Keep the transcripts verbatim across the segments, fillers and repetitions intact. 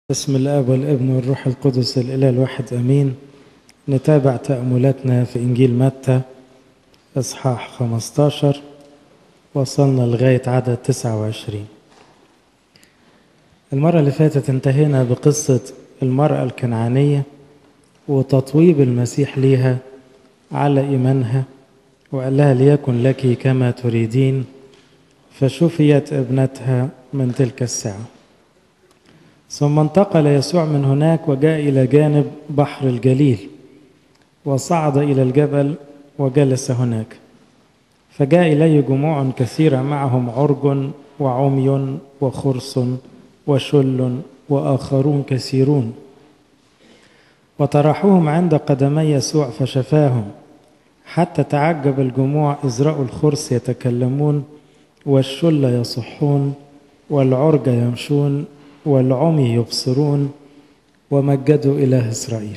بسم الآب والابن والروح القدس الإله الواحد أمين. نتابع تأملاتنا في إنجيل متى إصحاح خمسة عشر، وصلنا لغاية عدد تسعة وعشرين. المرة اللي فاتت انتهينا بقصة المرأة الكنعانية وتطويب المسيح ليها على إيمانها، وقال لها ليكن لك كما تريدين، فشفيت ابنتها من تلك الساعة. ثم انتقل يسوع من هناك وجاء إلى جانب بحر الجليل، وصعد إلى الجبل وجلس هناك. فجاء إليه جموع كثيرة معهم عرج وعمي وخرس وشل وآخرون كثيرون، وطرحوهم عند قدمي يسوع فشفاهم، حتى تعجب الجموع إذ رأوا الخرس يتكلمون والشل يصحون والعرج يمشون والعمي يبصرون، ومجدوا إله إسرائيل.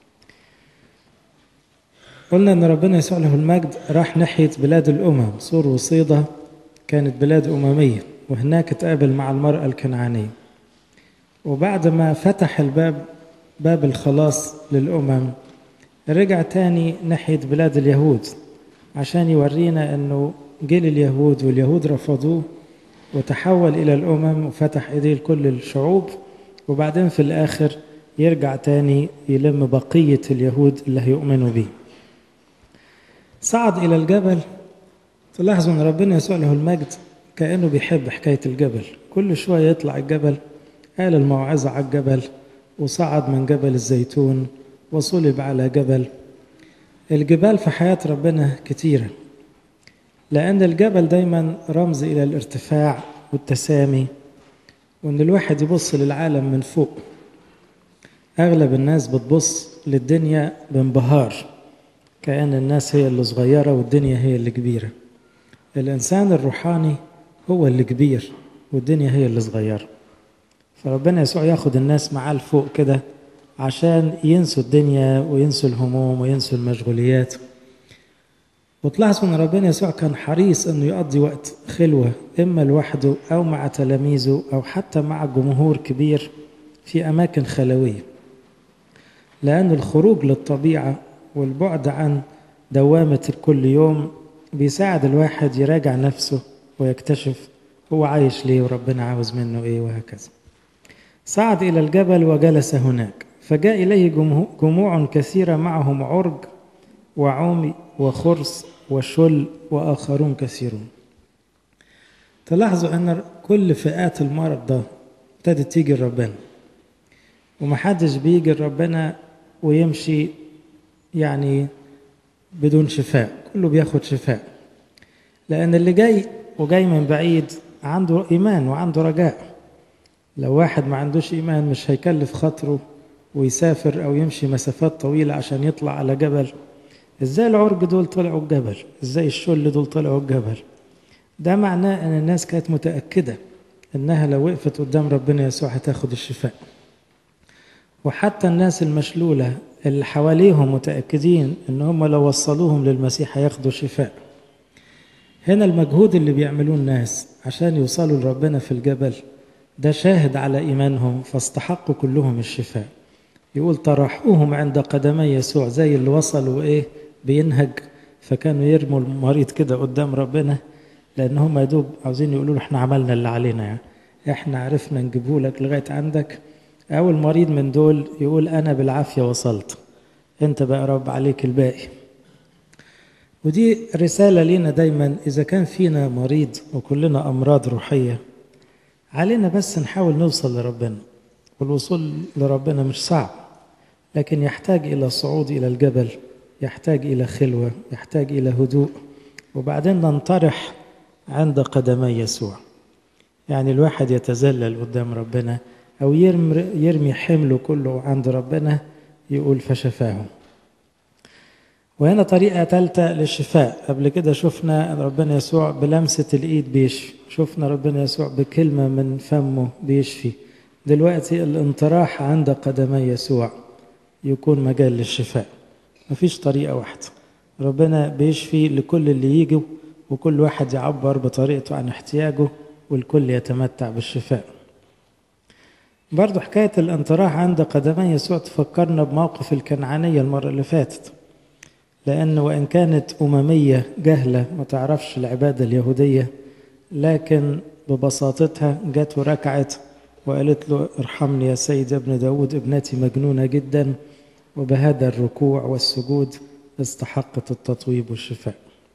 قلنا أن ربنا يسوع له المجد راح ناحية بلاد الأمم. سور وصيدا كانت بلاد أممية، وهناك اتقابل مع المرأة الكنعانية. وبعد ما فتح الباب باب الخلاص للأمم، رجع تاني ناحية بلاد اليهود عشان يورينا أنه جيل اليهود واليهود رفضوه، وتحول إلى الأمم وفتح إيديه لكل الشعوب، وبعدين في الآخر يرجع تاني يلم بقية اليهود اللي هيؤمنوا به. صعد إلى الجبل. تلاحظوا أن ربنا يسوع له المجد كأنه بيحب حكاية الجبل، كل شوية يطلع الجبل. قال الموعظة على الجبل، وصعد من جبل الزيتون، وصلب على جبل. الجبال في حياة ربنا كتيرة، لأن الجبل دايما رمز إلى الارتفاع والتسامي، وأن الواحد يبص للعالم من فوق. أغلب الناس بتبص للدنيا بانبهار، كأن الناس هي اللي صغيرة والدنيا هي اللي كبيرة. الإنسان الروحاني هو اللي كبير والدنيا هي اللي صغيرة. فربنا يسوع ياخد الناس معاه لفوق كده عشان ينسوا الدنيا وينسوا الهموم وينسوا المشغوليات. وتلاحظوا أن ربنا يسوع كان حريص أنه يقضي وقت خلوة، إما لوحده أو مع تلاميذه أو حتى مع جمهور كبير في أماكن خلوية، لأن الخروج للطبيعة والبعد عن دوامة كل يوم بيساعد الواحد يراجع نفسه ويكتشف هو عايش ليه وربنا عاوز منه إيه، وهكذا. صعد إلى الجبل وجلس هناك. فجاء إليه جموع كثيرة معهم عرج وعمي وخرس وشل وآخرون كثيرون. تلاحظوا أن كل فئات المرض ده ابتدت تيجي لربنا، ومحدش بيجي لربنا ويمشي يعني بدون شفاء، كله بياخد شفاء، لأن اللي جاي وجاي من بعيد عنده إيمان وعنده رجاء. لو واحد ما عندوش إيمان مش هيكلف خاطره ويسافر أو يمشي مسافات طويلة عشان يطلع على جبل. ازاي العرج دول طلعوا الجبل؟ ازاي الشل دول طلعوا الجبل؟ ده معناه ان الناس كانت متأكدة انها لو وقفت قدام ربنا يسوع هتاخد الشفاء. وحتى الناس المشلولة اللي حواليهم متأكدين ان هم لو وصلوهم للمسيح هياخدوا شفاء. هنا المجهود اللي بيعملوه الناس عشان يوصلوا لربنا في الجبل ده شاهد على ايمانهم، فاستحقوا كلهم الشفاء. يقول طرحوهم عند قدمي يسوع، زي اللي وصلوا ايه بينهج، فكانوا يرموا المريض كده قدام ربنا، لان هم يا دوب عاوزين يقولوا له احنا عملنا اللي علينا، يعني احنا عرفنا نجيبه لك لغايه عندك. اول مريض من دول يقول انا بالعافيه وصلت، انت بقى رب عليك الباقي. ودي رساله لينا دايما، اذا كان فينا مريض وكلنا امراض روحيه، علينا بس نحاول نوصل لربنا. والوصول لربنا مش صعب، لكن يحتاج إلى الصعود إلى الجبل، يحتاج إلى خلوة، يحتاج إلى هدوء، وبعدين ننطرح عند قدمي يسوع. يعني الواحد يتذلل قدام ربنا أو يرمي, يرمي حمله كله عند ربنا، يقول فشفاه. وهنا طريقة ثالثة للشفاء. قبل كده شفنا ربنا يسوع بلمسة الإيد بيشفي، شفنا ربنا يسوع بكلمة من فمه بيشفي. دلوقتي الانطراح عند قدمي يسوع يكون مجال للشفاء. مفيش طريقة واحدة، ربنا بيشفي لكل اللي يجوا، وكل واحد يعبر بطريقته عن احتياجه، والكل يتمتع بالشفاء. برضو حكاية الانطراح عند قدمي يسوع تفكرنا بموقف الكنعانية المرة اللي فاتت، لأن وإن كانت أممية جهلة ما تعرفش العبادة اليهودية، لكن ببساطتها جت وركعت وقالت له ارحمني يا سيد ابن داود، ابنتي مجنونة جدا، وبهذا الركوع والسجود استحقت التطويب والشفاء.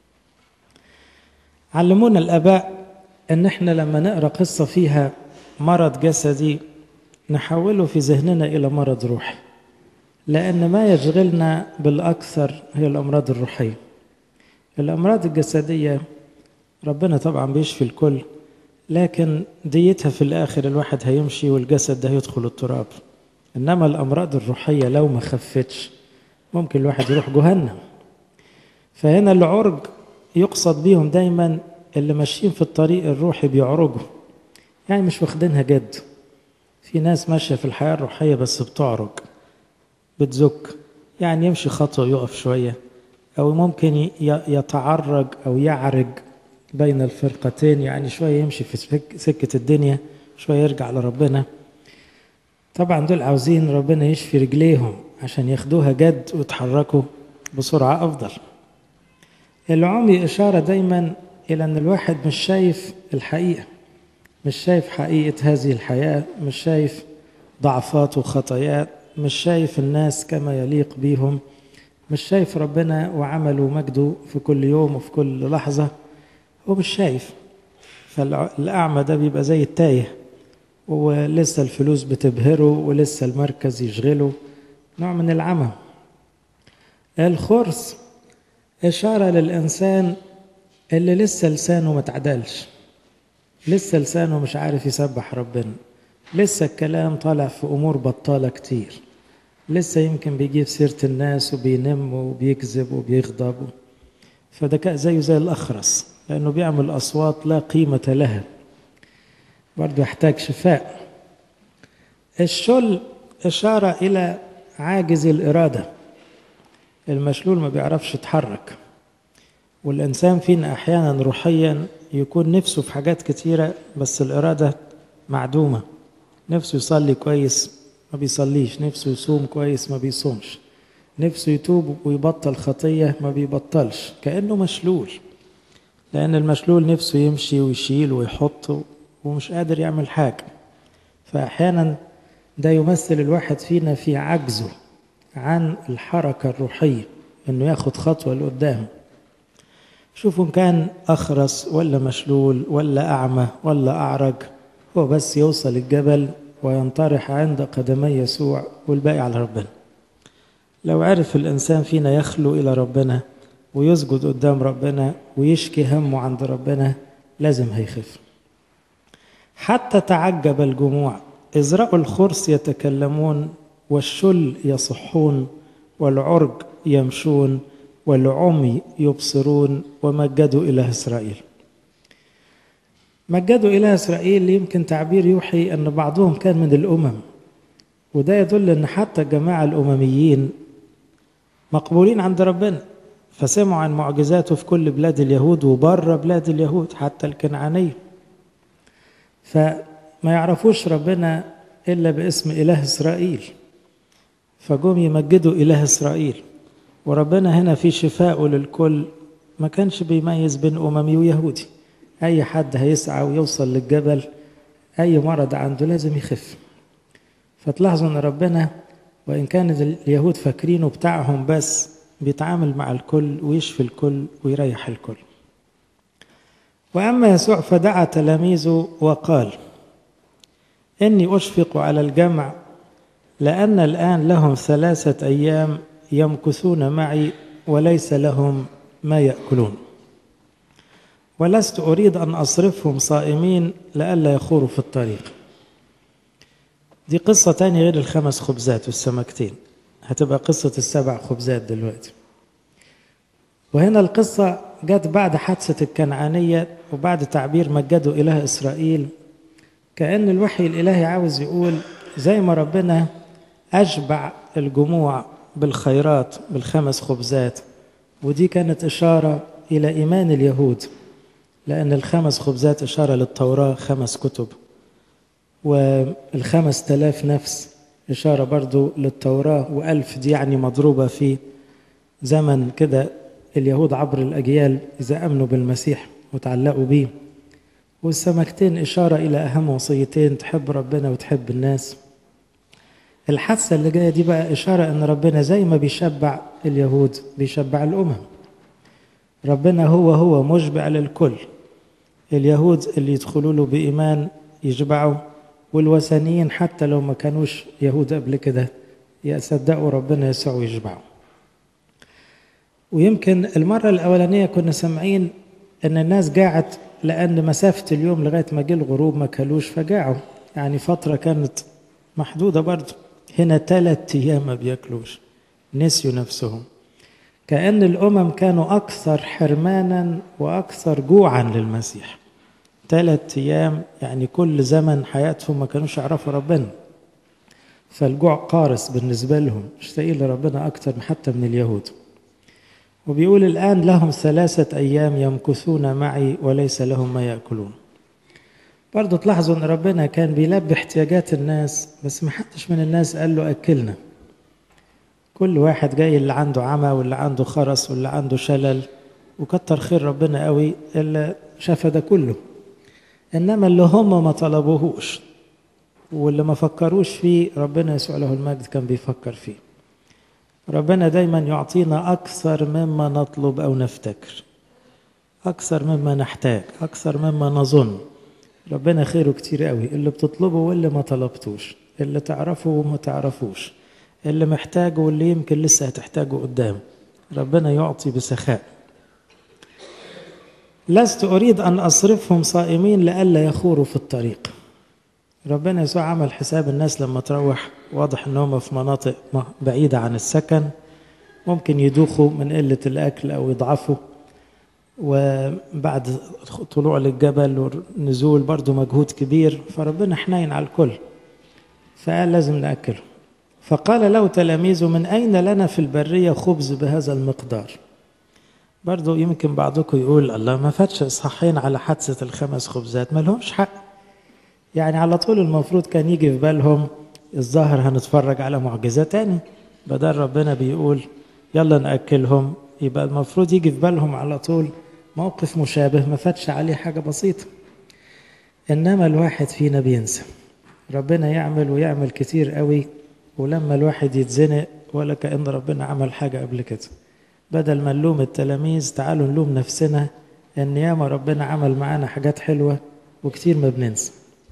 علمونا الآباء أن احنا لما نقرأ قصة فيها مرض جسدي نحوله في ذهننا إلى مرض روحي، لأن ما يشغلنا بالأكثر هي الأمراض الروحية. الأمراض الجسدية ربنا طبعا بيشفي الكل، لكن ديتها في الآخر الواحد هيمشي والجسد ده هيدخل التراب. إنما الأمراض الروحية لو ما خفتش ممكن الواحد يروح جهنم. فهنا العرج يقصد بيهم دايما اللي ماشيين في الطريق الروحي بيعرجوا، يعني مش واخدينها جد. في ناس ماشية في الحياة الروحية بس بتعرج، بتزك، يعني يمشي خطوة يقف شوية، أو ممكن يتعرج أو يعرج بين الفرقتين، يعني شوية يمشي في سكة الدنيا شوية يرجع لربنا. طبعا دول عاوزين ربنا يشفي رجليهم عشان ياخدوها جد ويتحركوا بسرعة أفضل. العمي إشارة دايما إلى أن الواحد مش شايف الحقيقة، مش شايف حقيقة هذه الحياة، مش شايف ضعفات وخطايات، مش شايف الناس كما يليق بيهم، مش شايف ربنا وعمله ومجده في كل يوم وفي كل لحظة، هو مش شايف. فالأعمى ده بيبقى زي التايه، ولسه الفلوس بتبهره ولسه المركز يشغله، نوع من العمى. الخرس إشارة للإنسان اللي لسه لسانه ما تعدلش، لسه لسانه مش عارف يسبح ربنا، لسه الكلام طالع في أمور بطالة كتير، لسه يمكن بيجيب سيرة الناس وبينم وبيكذب وبيغضب. فده زيه زي الأخرس، لأنه بيعمل أصوات لا قيمة لها، برضه يحتاج شفاء. الشل إشارة إلى عاجز الإرادة، المشلول ما بيعرفش يتحرك. والإنسان فينا أحيانا روحيا يكون نفسه في حاجات كتيرة بس الإرادة معدومة، نفسه يصلي كويس ما بيصليش، نفسه يصوم كويس ما بيصومش، نفسه يتوب ويبطل خطية ما بيبطلش، كأنه مشلول. لأن المشلول نفسه يمشي ويشيل ويحط ومش قادر يعمل حاجة. فأحيانا ده يمثل الواحد فينا في عجزه عن الحركة الروحية، إنه ياخد خطوة لقدام. شوفوا كان أخرس ولا مشلول ولا أعمى ولا أعرج، هو بس يوصل الجبل وينطرح عند قدمي يسوع والباقي على ربنا. لو عرف الإنسان فينا يخلو إلى ربنا ويسجد قدام ربنا ويشكي همه عند ربنا لازم هيخف. حتى تعجب الجموع، إذ رأوا الخرس يتكلمون والشل يصحون والعرج يمشون والعمي يبصرون ومجدوا إله إسرائيل. مجدوا إله إسرائيل يمكن تعبير يوحي أن بعضهم كان من الأمم، وده يدل أن حتى الجماعة الأمميين مقبولين عند ربنا، فسمعوا عن معجزاته في كل بلاد اليهود وبره بلاد اليهود حتى الكنعانية، فما يعرفوش ربنا إلا باسم إله إسرائيل، فجم يمجدوا إله إسرائيل. وربنا هنا في شفاءه للكل، ما كانش بيميز بين أممي ويهودي، أي حد هيسعى ويوصل للجبل أي مرض عنده لازم يخف. فتلاحظوا أن ربنا وإن كان اليهود فاكرينه بتاعهم بس بيتعامل مع الكل ويشفي الكل ويريح الكل. وأما يسوع فدعا تلاميذه وقال: إني أشفق على الجمع، لأن الآن لهم ثلاثة أيام يمكثون معي وليس لهم ما يأكلون، ولست أريد أن أصرفهم صائمين لئلا يخوروا في الطريق. دي قصة تانية غير الخمس خبزات والسمكتين، هتبقى قصة السبع خبزات دلوقتي. وهنا القصة جت بعد حادثة الكنعانية وبعد تعبير مجدوا إله إسرائيل، كأن الوحي الإلهي عاوز يقول زي ما ربنا أشبع الجموع بالخيرات بالخمس خبزات، ودي كانت إشارة إلى إيمان اليهود، لأن الخمس خبزات إشارة للتوراة، خمس كتب، والخمس تلاف نفس إشارة برضو للتوراة، وألف دي يعني مضروبة في زمن كده اليهود عبر الأجيال إذا أمنوا بالمسيح وتعلقوا بيه. والسمكتين إشارة إلى أهم وصيتين، تحب ربنا وتحب الناس. الحادثة اللي جاية دي بقى إشارة أن ربنا زي ما بيشبع اليهود بيشبع الأمم. ربنا هو هو مشبع للكل، اليهود اللي يدخلوا له بإيمان يشبعوا، والوثنيين حتى لو ما كانوش يهود قبل كده يصدقوا ربنا يسوع ويشبعوا. ويمكن المرة الأولانية كنا سامعين أن الناس جاعت لأن مسافة اليوم لغاية ما جه الغروب ما كلوش فجاعوا، يعني فترة كانت محدودة برضو. هنا ثلاث أيام ما بياكلوش، نسيوا نفسهم، كأن الأمم كانوا أكثر حرمانا وأكثر جوعا للمسيح. ثلاث أيام يعني كل زمن حياتهم ما كانوش يعرفوا ربنا، فالجوع قارس بالنسبة لهم، مشتاقين لربنا أكثر حتى من اليهود. وبيقول الآن لهم ثلاثة أيام يمكثون معي وليس لهم ما يأكلون. برضو تلاحظوا أن ربنا كان بيلبي احتياجات الناس، بس ما حدش من الناس قال له أكلنا. كل واحد جاي اللي عنده عمى واللي عنده خرس واللي عنده شلل، وكتر خير ربنا قوي اللي شاف ده كله. إنما اللي هم ما طلبوهوش واللي ما فكروش فيه ربنا يسوع له المجد كان بيفكر فيه. ربنا دايما يعطينا أكثر مما نطلب أو نفتكر، أكثر مما نحتاج، أكثر مما نظن. ربنا خيره كتير قوي، اللي بتطلبه واللي ما طلبتوش، اللي تعرفه وما تعرفوش، اللي محتاجه واللي يمكن لسه هتحتاجه قدام. ربنا يعطي بسخاء. لست أريد أن أصرفهم صائمين لئلا يخوروا في الطريق. ربنا يسوع عمل حساب الناس لما تروح، واضح أنهم في مناطق بعيدة عن السكن، ممكن يدوخوا من قلة الأكل أو يضعفوا، وبعد طلوع للجبل والنزول برضو مجهود كبير، فربنا حنين على الكل، فقال لازم نأكله. فقال له تلاميذه من أين لنا في البرية خبز بهذا المقدار؟ برضو يمكن بعضكم يقول الله ما فاتش إصحاحين على حادثة الخمس خبزات، ما لهمش حق. يعني على طول المفروض كان يجي في بالهم الظاهر هنتفرج على معجزة تاني، بدل ربنا بيقول يلا نأكلهم، يبقى المفروض يجي في بالهم على طول موقف مشابه ما فاتش عليه حاجة بسيطة. إنما الواحد فينا بينسى، ربنا يعمل ويعمل كتير قوي، ولما الواحد يتزنق ولا كأن ربنا عمل حاجة قبل كده. بدل ما نلوم التلاميذ تعالوا نلوم نفسنا، إن ياما ربنا عمل معانا حاجات حلوة وكتير ما بننسى،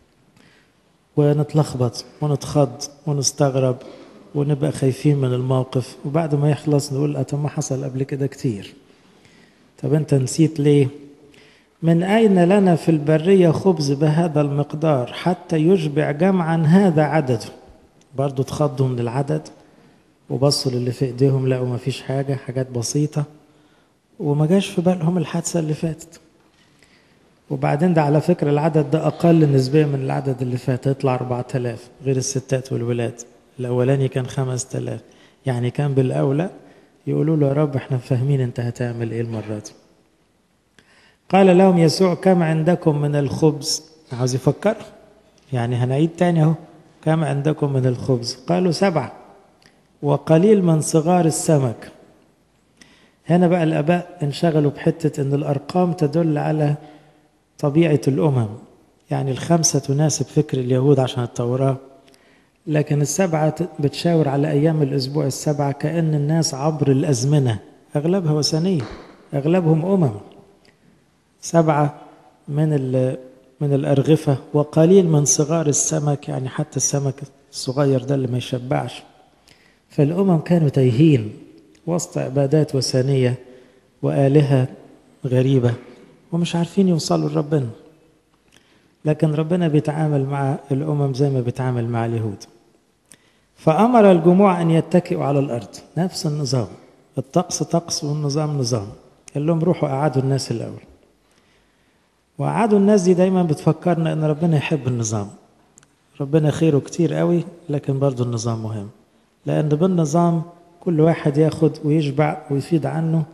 ونتلخبط ونتخض ونستغرب ونبقى خايفين من الموقف، وبعد ما يخلص نقول أتم ما حصل قبل كده كتير. طب أنت نسيت ليه؟ من أين لنا في البرية خبز بهذا المقدار حتى يشبع جمعا هذا عدده؟ برضو تخضوا من العدد وبصوا للي في ايديهم لقوا ما فيش حاجة، حاجات بسيطة، وما جاش في بالهم الحادثة اللي فاتت. وبعدين ده على فكرة العدد ده أقل نسبيا من العدد اللي فات، يطلع أربعة آلاف غير الستات والولاد. الأولاني كان خمسة آلاف، يعني كان بالأولى يقولوا له يا رب احنا فاهمين انت هتعمل ايه المرة دي. قال لهم يسوع كم عندكم من الخبز؟ عاوز يفكر، يعني هنعيد تاني اهو، كم عندكم من الخبز؟ قالوا سبعة وقليل من صغار السمك. هنا بقى الآباء انشغلوا بحتة ان الأرقام تدل على طبيعة الأمم، يعني الخمسة تناسب فكر اليهود عشان التوراة، لكن السبعة بتشاور على أيام الأسبوع السبعة، كأن الناس عبر الأزمنة أغلبها وثنية، أغلبهم أمم. سبعة من من الأرغفة وقليل من صغار السمك، يعني حتى السمك الصغير ده اللي ما يشبعش. فالأمم كانوا تايهين وسط عبادات وثنية وآلهة غريبة ومش عارفين يوصلوا لربنا، لكن ربنا بيتعامل مع الأمم زي ما بيتعامل مع اليهود. فأمر الجموع أن يتكئوا على الأرض، نفس النظام، الطقس طقس والنظام نظام. قال لهم روحوا قعدوا الناس الأول، وقعدوا الناس دي دايما بتفكرنا أن ربنا يحب النظام. ربنا خيره كتير قوي، لكن برضو النظام مهم، لأن بالنظام كل واحد ياخد ويشبع ويفيد عنه،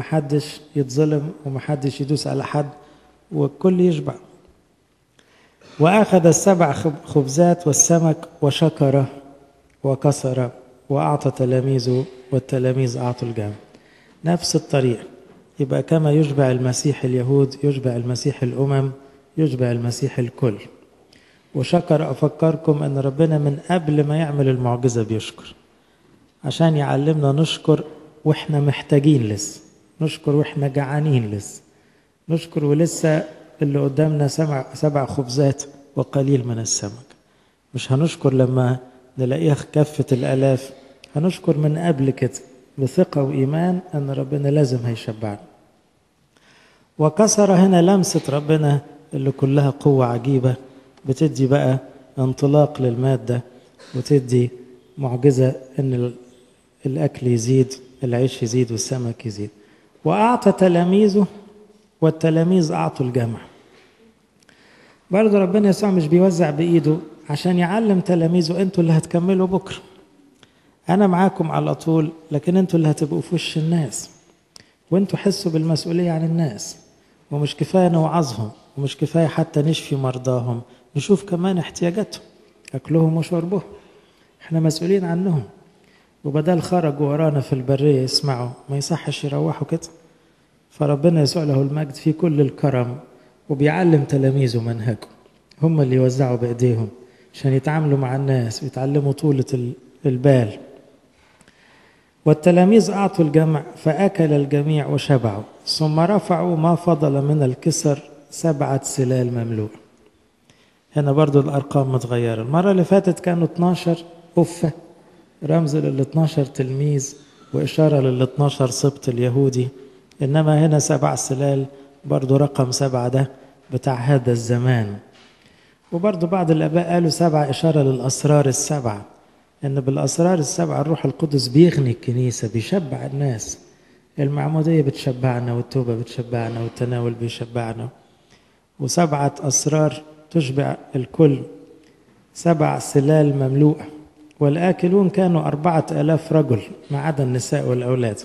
ومحدش يتظلم ومحدش يدوس على حد، والكل يشبع. وأخذ السبع خبزات والسمك وشكر وكسر وأعطى تلاميذه والتلاميذ أعطوا الجمع. نفس الطريقة، يبقى كما يشبع المسيح اليهود يشبع المسيح الأمم يشبع المسيح الكل. وشكر أفكركم أن ربنا من قبل ما يعمل المعجزة بيشكر، عشان يعلمنا نشكر وإحنا محتاجين لسه، نشكر وإحنا جعانين لسه، نشكر ولسه اللي قدامنا سبع, سبع خبزات وقليل من السمك. مش هنشكر لما نلاقيها كفة الآلاف، هنشكر من قبل كده بثقة وإيمان أن ربنا لازم هيشبعنا. وكسر هنا لمسة ربنا اللي كلها قوة عجيبة، بتدي بقى انطلاق للمادة وتدي معجزة أن الأكل يزيد، العيش يزيد والسمك يزيد. وأعطى تلاميذه والتلاميذ أعطوا الجمع. برضه ربنا يسوع مش بيوزع بإيده عشان يعلم تلاميذه أنتوا اللي هتكملوا بكرة، أنا معاكم على طول، لكن أنتوا اللي هتبقوا في وش الناس، وأنتوا حسوا بالمسؤولية عن الناس. ومش كفاية نوعظهم، ومش كفاية حتى نشفي مرضاهم، نشوف كمان احتياجاتهم، أكلهم وشربهم، احنا مسؤولين عنهم. وبدل خرجوا ورانا في البرية يسمعوا، ما يصحش يروحوا كده. فربنا يسوع له المجد في كل الكرم وبيعلم تلاميذه منهجه، هم اللي يوزعوا بإيديهم عشان يتعاملوا مع الناس ويتعلموا طولة البال. والتلاميذ أعطوا الجمع فأكل الجميع وشبعوا، ثم رفعوا ما فضل من الكسر سبعة سلال مملوء. هنا برضو الأرقام متغيرة، المرة اللي فاتت كانوا اتناشر أفة رمز لل اتناشر تلميذ وإشارة لل اتناشر سبط اليهودي، إنما هنا سبع سلال، برضو رقم سبعة ده بتاع هذا الزمان. وبرضو بعض الآباء قالوا سبعة إشارة للأسرار السبعة، إن بالأسرار السبعة الروح القدس بيغني الكنيسة، بيشبع الناس. المعمودية بتشبعنا، والتوبة بتشبعنا، والتناول بيشبعنا، وسبعة أسرار تشبع الكل. سبع سلال مملوءة، والآكلون كانوا أربعة آلاف رجل ما عدا النساء والأولاد.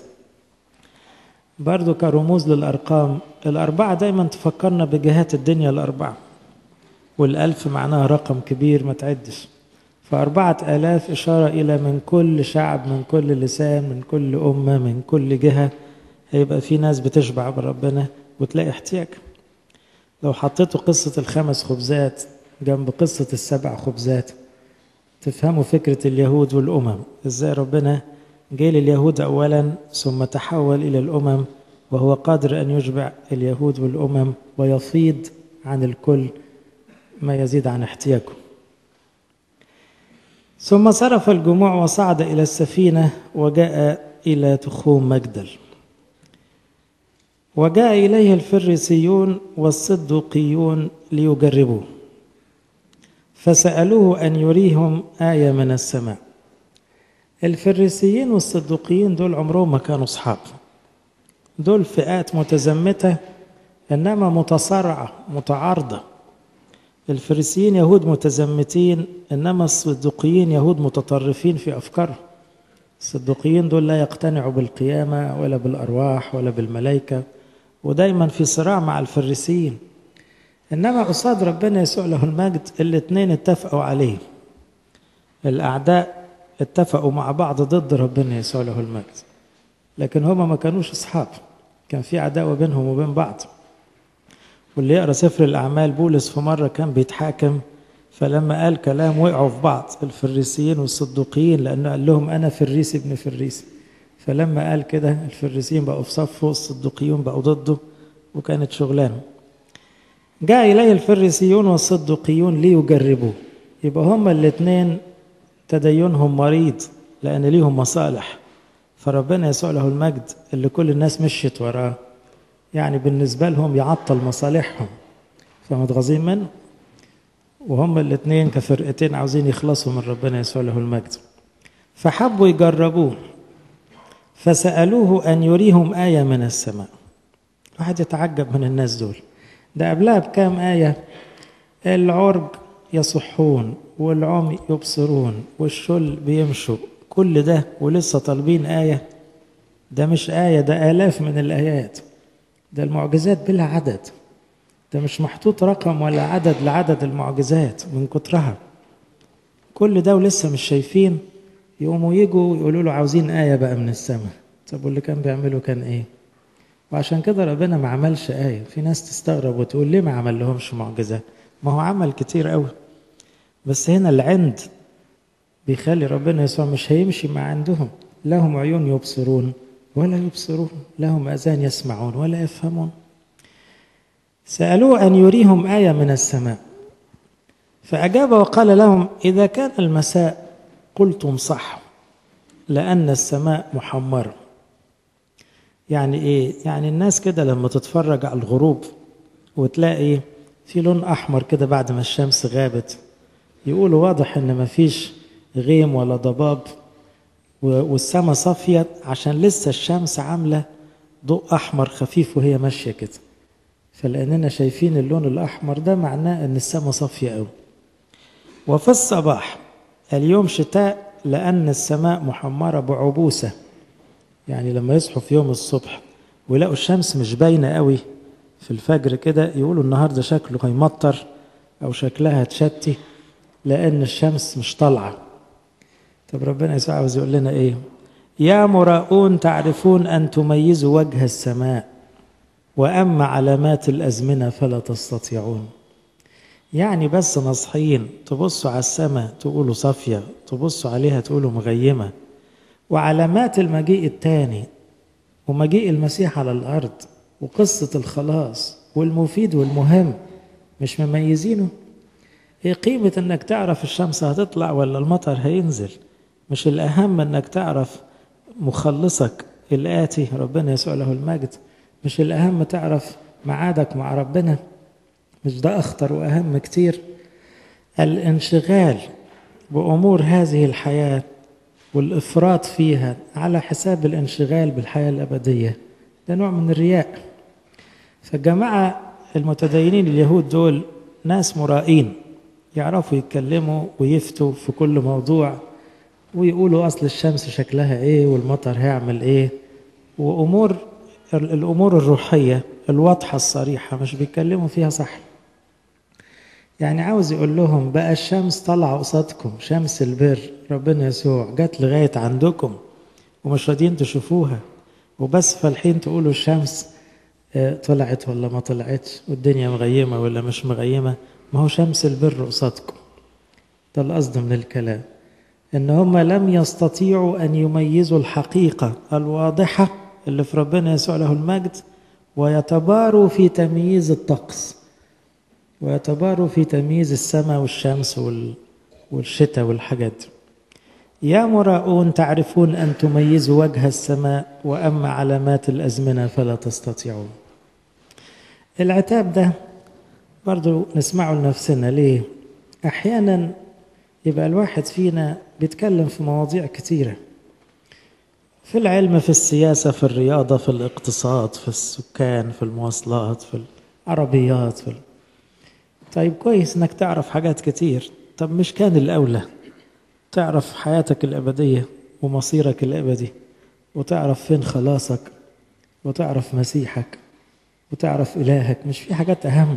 برضو كرموز للأرقام، الأربعة دايما تفكرنا بجهات الدنيا الأربعة، والألف معناها رقم كبير ما تعدش. فأربعة آلاف إشارة إلى من كل شعب، من كل لسان، من كل أمة، من كل جهة، هيبقى في ناس بتشبع بربنا وتلاقي احتياج. لو حطيتوا قصة الخمس خبزات جنب قصة السبع خبزات تفهموا فكرة اليهود والأمم، إزاي ربنا جاي لليهود أولا ثم تحول إلى الأمم، وهو قادر أن يشبع اليهود والأمم ويفيض عن الكل ما يزيد عن احتياجه. ثم صرف الجموع وصعد إلى السفينة وجاء إلى تخوم مجدل. وجاء إليه الفريسيون والصدوقيون ليجربوه، فسألوه أن يريهم آية من السماء. الفريسيين والصدوقيين دول عمرهم ما كانوا أصحاب، دول فئات متزمتة إنما متصارعة متعارضة. الفريسيين يهود متزمتين، إنما الصدوقيين يهود متطرفين في أفكارهم. الصدوقيين دول لا يقتنعوا بالقيامة ولا بالأرواح ولا بالملائكة، ودايما في صراع مع الفريسيين. إنما قصاد ربنا يسوع له المجد الاثنين اتفقوا عليه. الأعداء اتفقوا مع بعض ضد ربنا يسوع له المجد، لكن هما ما كانوش أصحاب، كان في عداوة بينهم وبين بعض. واللي يقرأ سفر الأعمال بولس في مرة كان بيتحاكم، فلما قال كلام وقعوا في بعض الفريسيين والصدوقيين، لأنه قال لهم أنا فريسي ابن فريسي. فلما قال كده الفريسيين بقوا في صفه والصدوقيون بقوا ضده، وكانت شغلانه. جاء إليه الفريسيون والصدوقيون ليجربوه، يبقى هما الاثنين تدينهم مريض لأن ليهم مصالح. فربنا يسوع له المجد اللي كل الناس مشيت وراه، يعني بالنسبة لهم يعطل مصالحهم فمتغاظين منه، وهم الاثنين كفرقتين عاوزين يخلصوا من ربنا يسوع له المجد. فحبوا يجربوه فسألوه أن يريهم آية من السماء. واحد يتعجب من الناس دول، ده قبلها بكام آية، العرج يصحون والعمي يبصرون والشل بيمشوا، كل ده ولسه طالبين آية؟ ده مش آية، ده آلاف من الآيات، ده المعجزات بلا عدد. ده مش محطوط رقم ولا عدد لعدد المعجزات من كترها. كل ده ولسه مش شايفين، يقوموا يجوا يقولوا له عاوزين آية بقى من السماء. طب واللي كان بيعمله كان إيه؟ وعشان كده ربنا ما عملش آية. في ناس تستغرب وتقول ليه ما عمل لهمش معجزة؟ ما هو عمل كتير قوي، بس هنا العند بيخلي ربنا يسوع مش هيمشي مع عندهم. لهم عيون يبصرون ولا يبصرون، لهم آذان يسمعون ولا يفهمون. سألوه أن يريهم آية من السماء، فأجاب وقال لهم إذا كان المساء قلتم صح، لأن السماء محمرة. يعني إيه؟ يعني الناس كده لما تتفرج على الغروب وتلاقي في لون أحمر كده بعد ما الشمس غابت، يقولوا واضح إن مفيش غيم ولا ضباب والسماء صافية، عشان لسه الشمس عاملة ضوء أحمر خفيف وهي ماشية كده. فلأننا شايفين اللون الأحمر ده معناه إن السماء صافية أوي. وفي الصباح اليوم شتاء، لأن السماء محمرة بعبوسة. يعني لما يصحوا في يوم الصبح ويلاقوا الشمس مش باينة قوي في الفجر كده، يقولوا النهاردة شكله هيمطر أو شكلها هتشتي، لأن الشمس مش طالعة. طب ربنا يسوع عاوز يقول لنا إيه؟ يا مراؤون تعرفون أن تميزوا وجه السماء، وأما علامات الأزمنة فلا تستطيعون. يعني بس نصحين تبصوا على السماء تقولوا صافية، تبصوا عليها تقولوا مغيمة، وعلامات المجيء الثاني ومجيء المسيح على الأرض وقصة الخلاص والمفيد والمهم مش مميزينه. ايه قيمة انك تعرف الشمس هتطلع ولا المطر هينزل؟ مش الأهم انك تعرف مخلصك الآتي ربنا يسوع له المجد؟ مش الأهم تعرف معادك مع ربنا؟ مش ده أخطر وأهم كتير؟ الانشغال بأمور هذه الحياة والإفراط فيها على حساب الانشغال بالحياة الأبدية ده نوع من الرياء. فالجماعة المتدينين اليهود دول ناس مرائين، يعرفوا يتكلموا ويفتوا في كل موضوع ويقولوا أصل الشمس شكلها إيه والمطر هيعمل إيه، وأمور الأمور الروحية الواضحة الصريحة مش بيتكلموا فيها صح. يعني عاوز يقول لهم بقى الشمس طلع قصادكم، شمس البر ربنا يسوع جت لغاية عندكم ومش راضيين تشوفوها، وبس فالحين تقولوا الشمس طلعت ولا ما طلعتش والدنيا مغيمة ولا مش مغيمة. ما هو شمس البر قصادكم. ده القصد من الكلام، إن هم لم يستطيعوا أن يميزوا الحقيقة الواضحة اللي في ربنا يسوع له المجد، ويتباروا في تمييز الطقس، ويتباروا في تمييز السماء والشمس والشتاء والحاجات. يا مراؤون تعرفون أن تميزوا وجه السماء، وأما علامات الأزمنة فلا تستطيعون. العتاب ده برضو نسمعه لنفسنا. ليه؟ أحيانا يبقى الواحد فينا بيتكلم في مواضيع كتيرة، في العلم، في السياسة، في الرياضة، في الاقتصاد، في السكان، في المواصلات، في العربيات، في ال... طيب كويس انك تعرف حاجات كتير. طب مش كان الأولى تعرف حياتك الأبدية ومصيرك الأبدي، وتعرف فين خلاصك، وتعرف مسيحك، وتعرف إلهك؟ مش في حاجات أهم؟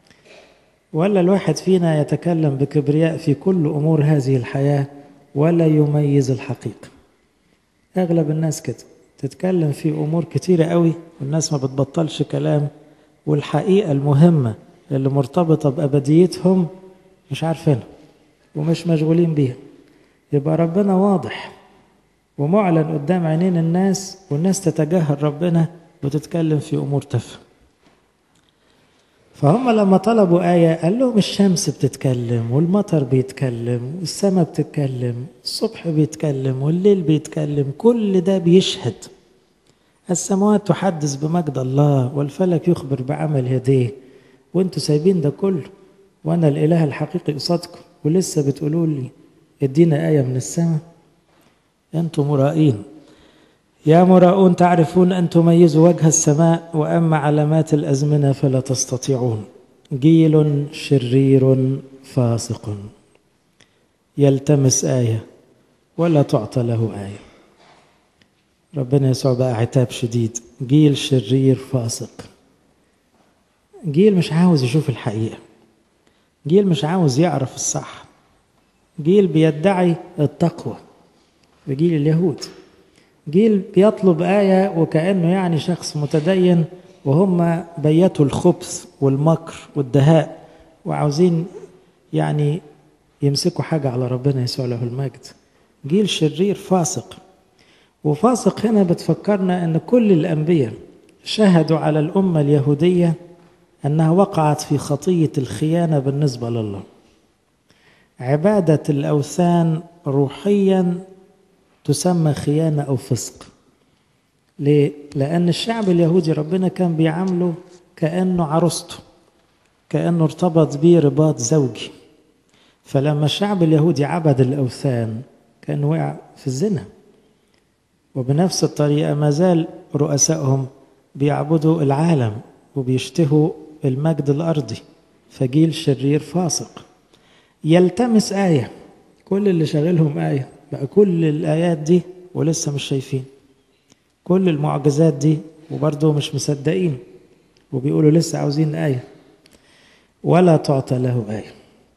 ولا الواحد فينا يتكلم بكبرياء في كل أمور هذه الحياة ولا يميز الحقيقة؟ أغلب الناس كده تتكلم في أمور كتيرة قوي والناس ما بتبطلش كلام، والحقيقة المهمة اللي مرتبطة بأبديتهم مش عارفينها ومش مشغولين بيها. يبقى ربنا واضح ومعلن قدام عينين الناس، والناس تتجاهل ربنا وتتكلم في أمور تافهة. فهم لما طلبوا آية قال لهم الشمس بتتكلم والمطر بيتكلم والسماء بتتكلم، الصبح بيتكلم والليل بيتكلم، كل ده بيشهد. السماوات تحدث بمجد الله والفلك يخبر بعمل يديه، وانتوا سايبين ده كله وانا الإله الحقيقي قصادكم ولسه بتقولوا لي ادينا آية من السماء؟ انتوا مرائين. يا مراؤون تعرفون أن تميزوا وجه السماء، وأما علامات الأزمنة فلا تستطيعون. جيل شرير فاسق يلتمس آية ولا تعطى له آية. ربنا يسوع بقى عتاب شديد. جيل شرير فاسق، جيل مش عاوز يشوف الحقيقة، جيل مش عاوز يعرف الصح، جيل بيدعي التقوى، جيل اليهود، جيل بيطلب آية وكأنه يعني شخص متدين، وهم بيتوا الخبث والمكر والدهاء وعاوزين يعني يمسكوا حاجة على ربنا يسوع له المجد. جيل شرير فاسق. وفاسق هنا بتفكرنا أن كل الأنبياء شهدوا على الأمة اليهودية أنها وقعت في خطية الخيانة بالنسبة لله. عبادة الأوثان روحيا تسمى خيانة أو فسق. ليه؟ لأن الشعب اليهودي ربنا كان بيعامله كأنه عروسته، كأنه ارتبط بيه رباط زوجي. فلما الشعب اليهودي عبد الأوثان كان وقع في الزنا. وبنفس الطريقة ما زال رؤسائهم بيعبدوا العالم وبيشتهوا المجد الأرضي. فجيل شرير فاسق يلتمس آية، كل اللي شغلهم آية بقى، كل الآيات دي ولسه مش شايفين، كل المعجزات دي وبرضه مش مصدقين، وبيقولوا لسه عاوزين آية. ولا تعطى له آية،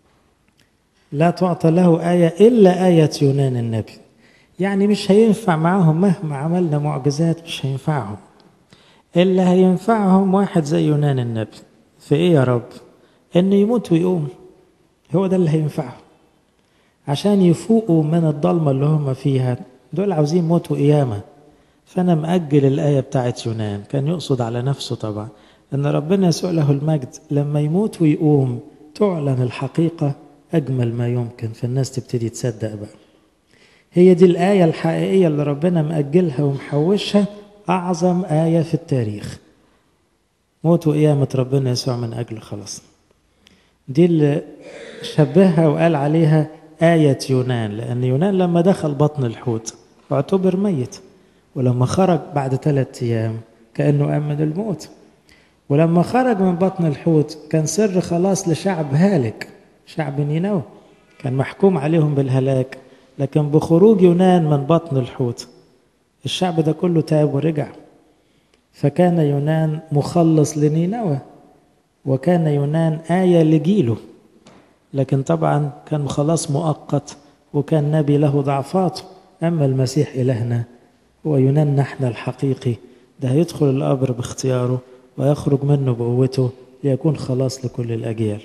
لا تعطى له آية إلا آية يونان النبي. يعني مش هينفع معاهم مهما عملنا معجزات، مش هينفعهم. اللي هينفعهم واحد زي يونان النبي. في إيه يا رب؟ إنه يموت ويقوم، هو ده اللي هينفعهم عشان يفوقوا من الضلمة اللي هم فيها. دول عاوزين موت وقيامة. فأنا مأجل الآية بتاعت يونان. كان يقصد على نفسه طبعا أن ربنا يسوع له المجد لما يموت ويقوم تعلن الحقيقة أجمل ما يمكن، فالناس تبتدي تصدق بقى. هي دي الآية الحقيقية اللي ربنا مأجلها ومحوشها، أعظم آية في التاريخ، موت وقيامة ربنا يسوع من أجل خلاص. دي اللي شبهها وقال عليها آية يونان، لأن يونان لما دخل بطن الحوت اعتبر ميت، ولما خرج بعد ثلاثة أيام كأنه أمن الموت. ولما خرج من بطن الحوت كان سر خلاص لشعب هالك، شعب نينوى كان محكوم عليهم بالهلاك، لكن بخروج يونان من بطن الحوت الشعب ده كله تاب ورجع. فكان يونان مخلص لنينوى، وكان يونان آية لجيله، لكن طبعا كان خلاص مؤقت، وكان نبي له ضعفاته. أما المسيح إلهنا هو يونان نحن الحقيقي، ده هيدخل القبر باختياره ويخرج منه بقوته ليكون خلاص لكل الأجيال.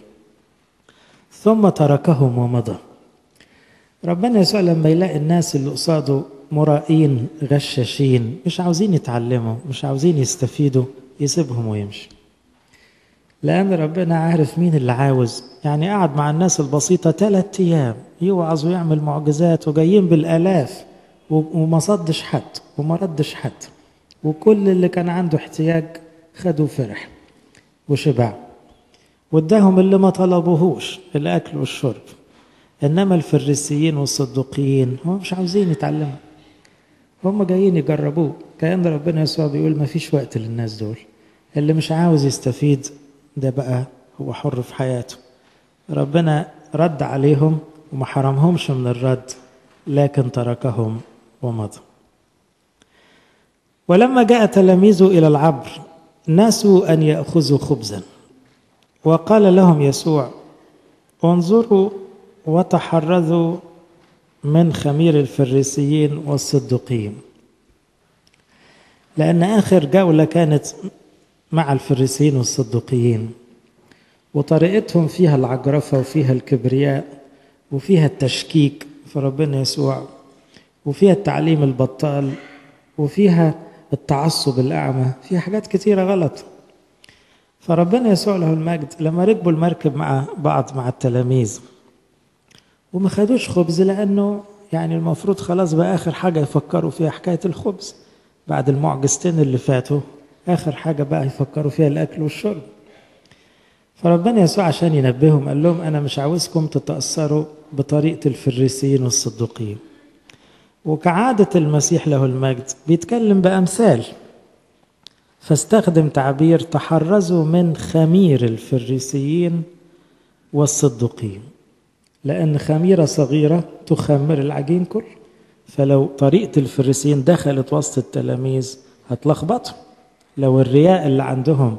ثم تركهم ومضى. ربنا يسوع لما يلاقي الناس اللي قصاده مرائين غشاشين مش عاوزين يتعلموا، مش عاوزين يستفيدوا، يسيبهم ويمشي. لأن ربنا عارف مين اللي عاوز. يعني قعد مع الناس البسيطة ثلاثة أيام يوعظ ويعمل معجزات، وجايين بالآلاف وما صدش حد وما ردش حد، وكل اللي كان عنده احتياج خدوا فرح وشبع، واداهم اللي ما طلبوهوش، الأكل والشرب. إنما الفريسيين والصدوقيين هم مش عاوزين يتعلموا، هم جايين يجربوه. كأن ربنا يسوع بيقول ما فيش وقت للناس دول، اللي مش عاوز يستفيد ده بقى هو حر في حياته. ربنا رد عليهم وما حرمهمش من الرد، لكن تركهم ومضى. ولما جاء تلاميذه إلى العبر نسوا أن يأخذوا خبزا، وقال لهم يسوع انظروا وتحرذوا من خمير الفريسيين والصدوقيين. لأن آخر جولة كانت مع الفريسيين والصدوقيين، وطريقتهم فيها العجرفة وفيها الكبرياء وفيها التشكيك في ربنا يسوع، وفيها التعليم البطال، وفيها التعصب الأعمى، فيها حاجات كتيرة غلط. فربنا يسوع له المجد لما ركبوا المركب مع بعض مع التلاميذ وما خدوش خبز، لأنه يعني المفروض خلاص بقى آخر حاجة يفكروا فيها حكاية الخبز بعد المعجزتين اللي فاتوا، آخر حاجة بقى يفكروا فيها الأكل والشرب. فربنا يسوع عشان ينبههم قال لهم أنا مش عاوزكم تتأثروا بطريقة الفريسيين والصدوقيين. وكعادة المسيح له المجد بيتكلم بأمثال، فاستخدم تعبير تحرزوا من خمير الفريسيين والصدوقيين، لأن خميرة صغيرة تخمر العجين كله. فلو طريقة الفريسيين دخلت وسط التلاميذ هتلخبطهم، لو الرياء اللي عندهم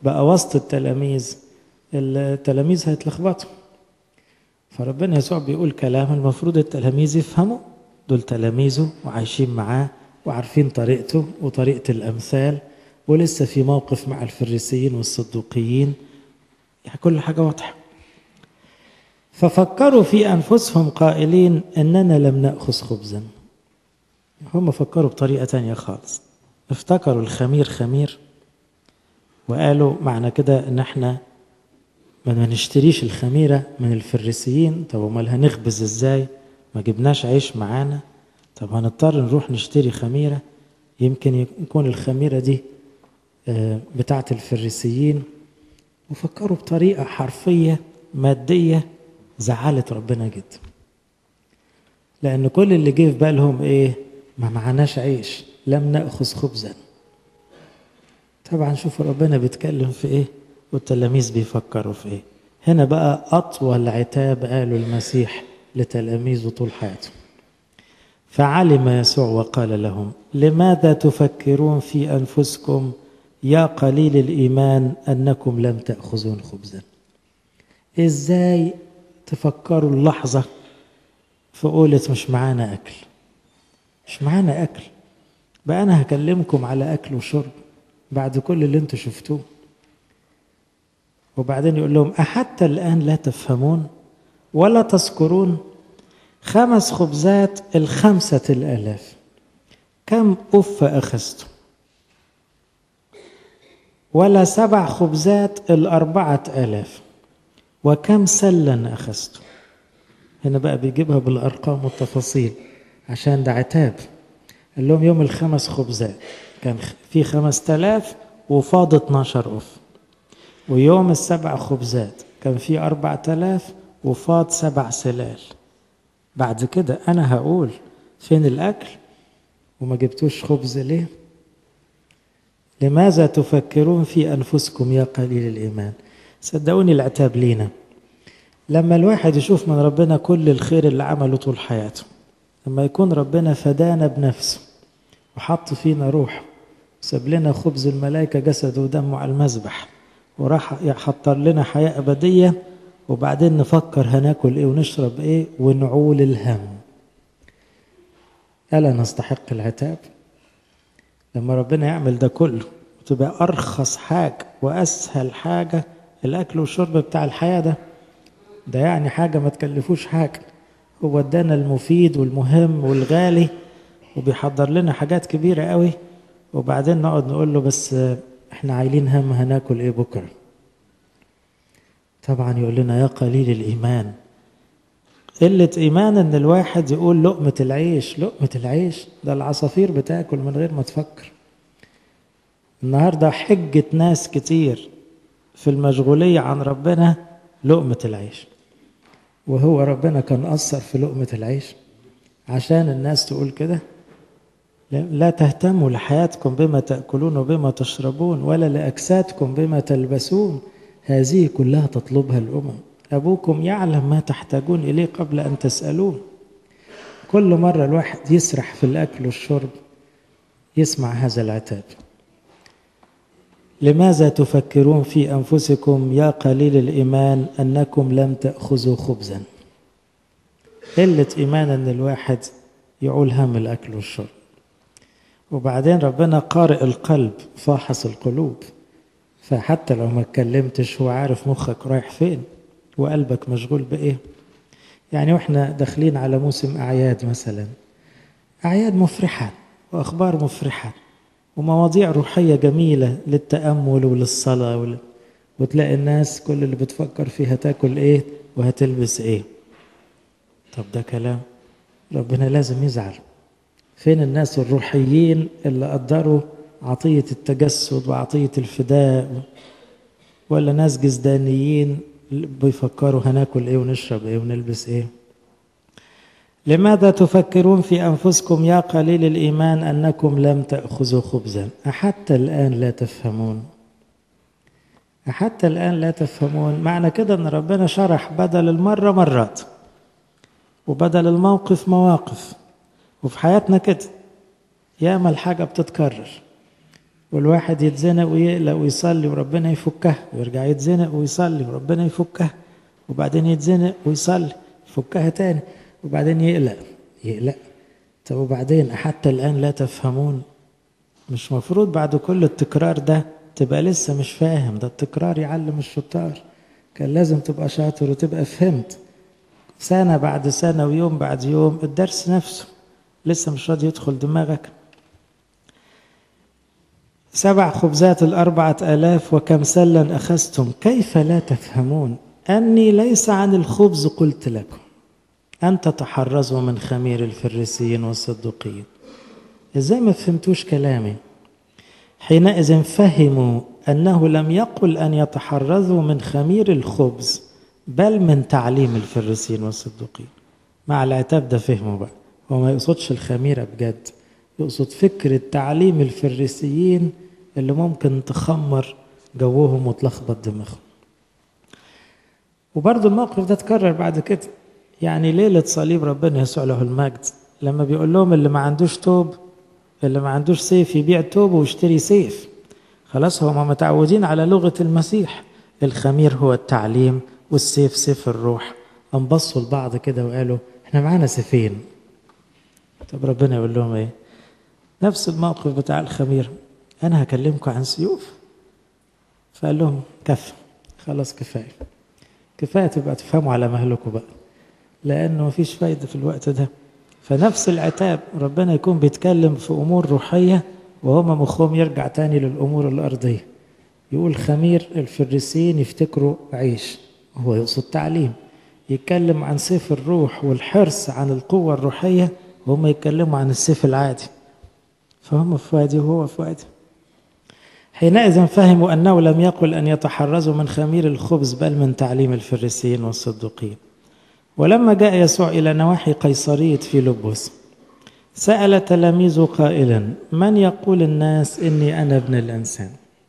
بقى وسط التلاميذ، التلاميذ هيتلخبطوا. فربنا يسوع بيقول كلام المفروض التلاميذ يفهموا، دول تلاميذه وعايشين معاه وعارفين طريقته وطريقة الأمثال، ولسه في موقف مع الفريسيين والصدوقيين، يعني كل حاجة واضحة. ففكروا في أنفسهم قائلين إننا لم نأخذ خبزا. هم فكروا بطريقة تانية خالص، افتكروا الخمير خمير وقالوا معنى كده إن احنا ما نشتريش الخميرة من الفريسيين. طب امال هنخبز ازاي؟ ما جبناش عيش معانا، طب هنضطر نروح نشتري خميرة، يمكن يكون الخميرة دي بتاعة الفريسيين. وفكروا بطريقة حرفية مادية زعلت ربنا جدا، لأن كل اللي جه في بالهم إيه؟ ما معناش عيش، لم نأخذ خبزا. طبعا شوفوا ربنا بيتكلم في إيه والتلاميذ بيفكروا في إيه. هنا بقى أطول عتاب قاله المسيح لتلاميذه طول حياته. فعلم يسوع وقال لهم: لماذا تفكرون في أنفسكم يا قليل الإيمان أنكم لم تأخذون خبزا؟ إزاي تفكروا اللحظة في قولة مش معانا أكل؟ مش معانا أكل بقى أنا هكلمكم على أكل وشرب بعد كل اللي انتوا شفتوه؟ وبعدين يقول لهم: أحتى الآن لا تفهمون ولا تذكرون؟ خمس خبزات الخمسة الآلاف كم أف أخذتم؟ ولا سبع خبزات الأربعة آلاف وكم سلا أخذتم؟ هنا بقى بيجيبها بالأرقام والتفاصيل عشان ده عتاب. قال لهم يوم الخمس خبزات كان في خمس تلاف وفاض اتناشر أف، ويوم السبع خبزات كان في أربع تلاف وفاض سبع سلال. بعد كده أنا هقول فين الأكل وما جبتوش خبز ليه؟ لماذا تفكرون في أنفسكم يا قليل الإيمان؟ صدقوني العتاب لينا لما الواحد يشوف من ربنا كل الخير اللي عمله طول حياته، لما يكون ربنا فدانا بنفسه وحط فينا روح وساب لنا خبز الملائكة جسده ودمه على المذبح وراح يحضر لنا حياة أبدية، وبعدين نفكر هناكل إيه ونشرب إيه ونعول الهم. ألا نستحق العتاب؟ لما ربنا يعمل ده كله وتبقى أرخص حاجة وأسهل حاجة الأكل والشرب بتاع الحياة ده ده يعني حاجة ما تكلفوش حاجة، هو ادانا المفيد والمهم والغالي وبيحضر لنا حاجات كبيرة قوي، وبعدين نقعد نقول له بس احنا عايلين هم هناكل ايه بكرة؟ طبعا يقول لنا يا قليل الإيمان. قلة إيمان إن الواحد يقول لقمة العيش، لقمة العيش ده العصافير بتاكل من غير ما تفكر. النهاردة حجة ناس كتير في المشغولية عن ربنا لقمة العيش، وهو ربنا كان أثر في لقمة العيش عشان الناس تقول كده؟ لا تهتموا لحياتكم بما تأكلون وبما تشربون ولا لأجسادكم بما تلبسون، هذه كلها تطلبها الأمم، أبوكم يعلم ما تحتاجون إليه قبل أن تسألون. كل مرة الواحد يسرح في الأكل والشرب يسمع هذا العتاب. لماذا تفكرون في أنفسكم يا قليل الإيمان أنكم لم تأخذوا خبزا؟ قلة إيمان أن الواحد يعول هم الأكل والشرب. وبعدين ربنا قارئ القلب فاحص القلوب، فحتى لو ما اتكلمتش هو عارف مخك رايح فين وقلبك مشغول بإيه. يعني واحنا داخلين على موسم أعياد مثلا، أعياد مفرحة وأخبار مفرحة ومواضيع روحية جميلة للتأمل وللصلاة وال... وتلاقي الناس كل اللي بتفكر فيها تاكل إيه وهتلبس إيه. طب ده كلام ربنا لازم يزعل. فين الناس الروحيين اللي قدروا عطية التجسد وعطية الفداء؟ ولا ناس جزدانيين بيفكروا هناكل ايه ونشرب ايه ونلبس ايه؟ لماذا تفكرون في أنفسكم يا قليل الإيمان أنكم لم تأخذوا خبزا؟ أحتى الآن لا تفهمون؟ أحتى الآن لا تفهمون معنى كده أن ربنا شرح بدل المرة مرات وبدل الموقف مواقف. وفي حياتنا كده ياما الحاجة بتتكرر والواحد يتزنق ويقلق ويصلي وربنا يفكها، ويرجع يتزنق ويصلي وربنا يفكها، وبعدين يتزنق ويصلي يفكها تاني، وبعدين يقلق يقلق. طب وبعدين حتى الآن لا تفهمون؟ مش مفروض بعد كل التكرار ده تبقى لسه مش فاهم؟ ده التكرار يعلم الشطار. كان لازم تبقى شاطر وتبقى فهمت سنة بعد سنة ويوم بعد يوم. الدرس نفسه لسه مش راضي يدخل دماغك. سبع خبزات الأربعة آلاف وكم سلا أخذتم كيف لا تفهمون؟ أني ليس عن الخبز قلت لكم أن تتحرزوا من خمير الفريسيين والصدوقيين. إزاي ما فهمتوش كلامي؟ حينئذ فهموا أنه لم يقل أن يتحرزوا من خمير الخبز بل من تعليم الفريسيين والصدوقيين. مع العتاب ده فهموا بقى هو ما يقصدش الخميرة بجد، يقصد فكرة تعليم الفريسيين اللي ممكن تخمر جوهم وتلخبط دماغهم. وبرضو الموقف ده اتكرر بعد كده، يعني ليلة صليب ربنا يسوع له المجد لما بيقول لهم اللي ما عندوش توب، اللي ما عندوش سيف يبيع توبه ويشتري سيف. خلاص هم متعودين على لغة المسيح، الخمير هو التعليم والسيف سيف الروح. انبصوا لبعض كده وقالوا احنا معانا سيفين. طب ربنا يقول لهم ايه؟ نفس الموقف بتاع الخمير، انا هكلمكم عن سيوف. فقال لهم كفى، خلاص كفايه كفايه تبقى تفهموا على مهلكم بقى، لانه مفيش فايده في الوقت ده. فنفس العتاب ربنا يكون بيتكلم في امور روحيه وهم مخهم يرجع تاني للامور الارضيه. يقول خمير الفريسيين يفتكروا عيش، هو يقصد تعليم. يتكلم عن سيف الروح والحرص عن القوه الروحيه وهم يتكلموا عن السيف العادي. فهم في وادي وهو في وادي. حينئذ فهموا أنه لم يقل أن يتحرزوا من خمير الخبز بل من تعليم الفريسيين والصدوقيين. ولما جاء يسوع إلى نواحي قيصرية فيلبس سأل تلاميذه قائلا من يقول الناس إني أنا ابن الإنسان؟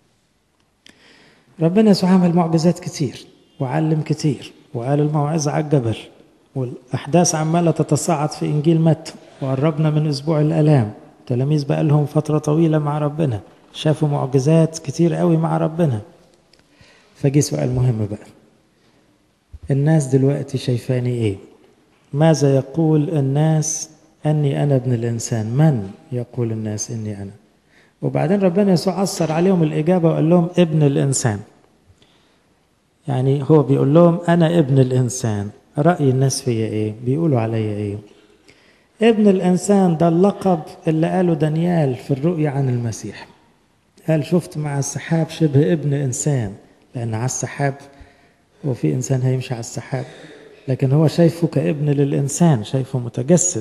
ربنا يسوع عمل معجزات كتير وعلم كتير وقال الموعظة على الجبل، والأحداث عمالة تتصاعد في إنجيل متى، وقربنا من أسبوع الآلام. التلاميذ بقى لهم فترة طويلة مع ربنا، شافوا معجزات كتير قوي مع ربنا. فجي سؤال مهم بقى، الناس دلوقتي شايفاني ايه؟ ماذا يقول الناس اني انا ابن الانسان؟ من يقول الناس اني انا؟ وبعدين ربنا يسوع عصر عليهم الاجابه وقال لهم ابن الانسان. يعني هو بيقول لهم انا ابن الانسان، راي الناس فيا ايه؟ بيقولوا عليا ايه؟ ابن الانسان ده اللقب اللي قاله دانيال في الرؤيا عن المسيح. قال شفت مع السحاب شبه ابن إنسان، لأن على السحاب وفي إنسان هيمشي على السحاب، لكن هو شايفه كابن للإنسان، شايفه متجسد.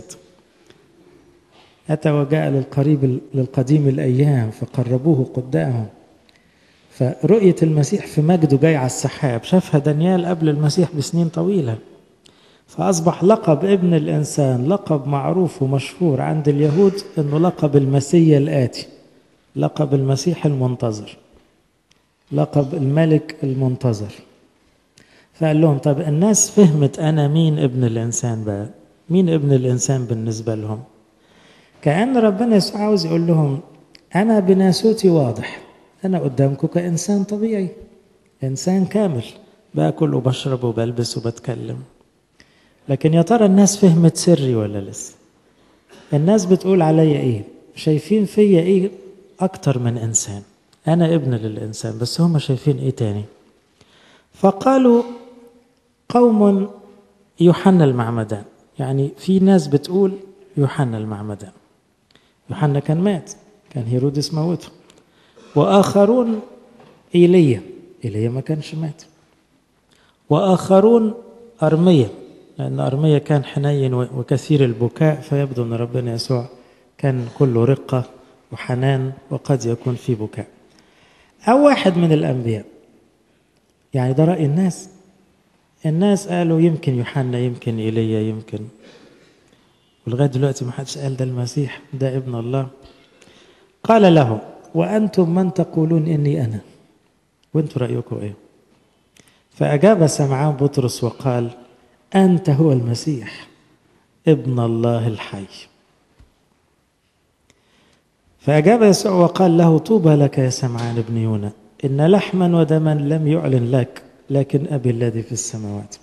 أتى وجاء للقريب للقديم الأيام فقربوه قدامهم. فرؤية المسيح في مجده جاي على السحاب شافها دانيال قبل المسيح بسنين طويلة، فأصبح لقب ابن الإنسان لقب معروف ومشهور عند اليهود، أنه لقب المسيا الآتي، لقب المسيح المنتظر، لقب الملك المنتظر. فقال لهم طب الناس فهمت أنا مين ابن الإنسان بقى؟ مين ابن الإنسان بالنسبة لهم؟ كأن ربنا يسوع عاوز يقول لهم أنا بناسوتي واضح، أنا قدامكم كإنسان طبيعي، إنسان كامل، باكل وبشرب وبلبس وبتكلم. لكن يا ترى الناس فهمت سري ولا لسه؟ الناس بتقول عليا إيه؟ شايفين فيا إيه أكتر من إنسان؟ أنا ابن للإنسان، بس هم شايفين إيه تاني؟ فقالوا قوم يوحنا المعمدان. يعني في ناس بتقول يوحنا المعمدان، يوحنا كان مات، كان هيرودس موته. وآخرون إيليا، إيليا ما كانش مات. وآخرون أرميا، لأن أرميا كان حنين وكثير البكاء، فيبدو أن ربنا يسوع كان كله رقة وحنان وقد يكون في بكاء. أو واحد من الأنبياء. يعني ده رأي الناس. الناس قالوا يمكن يوحنا، يمكن إيليا، يمكن، ولغاية دلوقتي ما حدش قال ده المسيح، ده ابن الله. قال له وأنتم من تقولون إني أنا؟ وأنتم رأيكم إيه؟ فأجاب سمعان بطرس وقال أنت هو المسيح ابن الله الحي. فأجاب يسوع وقال له طوبى لك يا سمعان ابن يونا إن لحما ودما لم يعلن لك لكن أبي الذي في السماوات.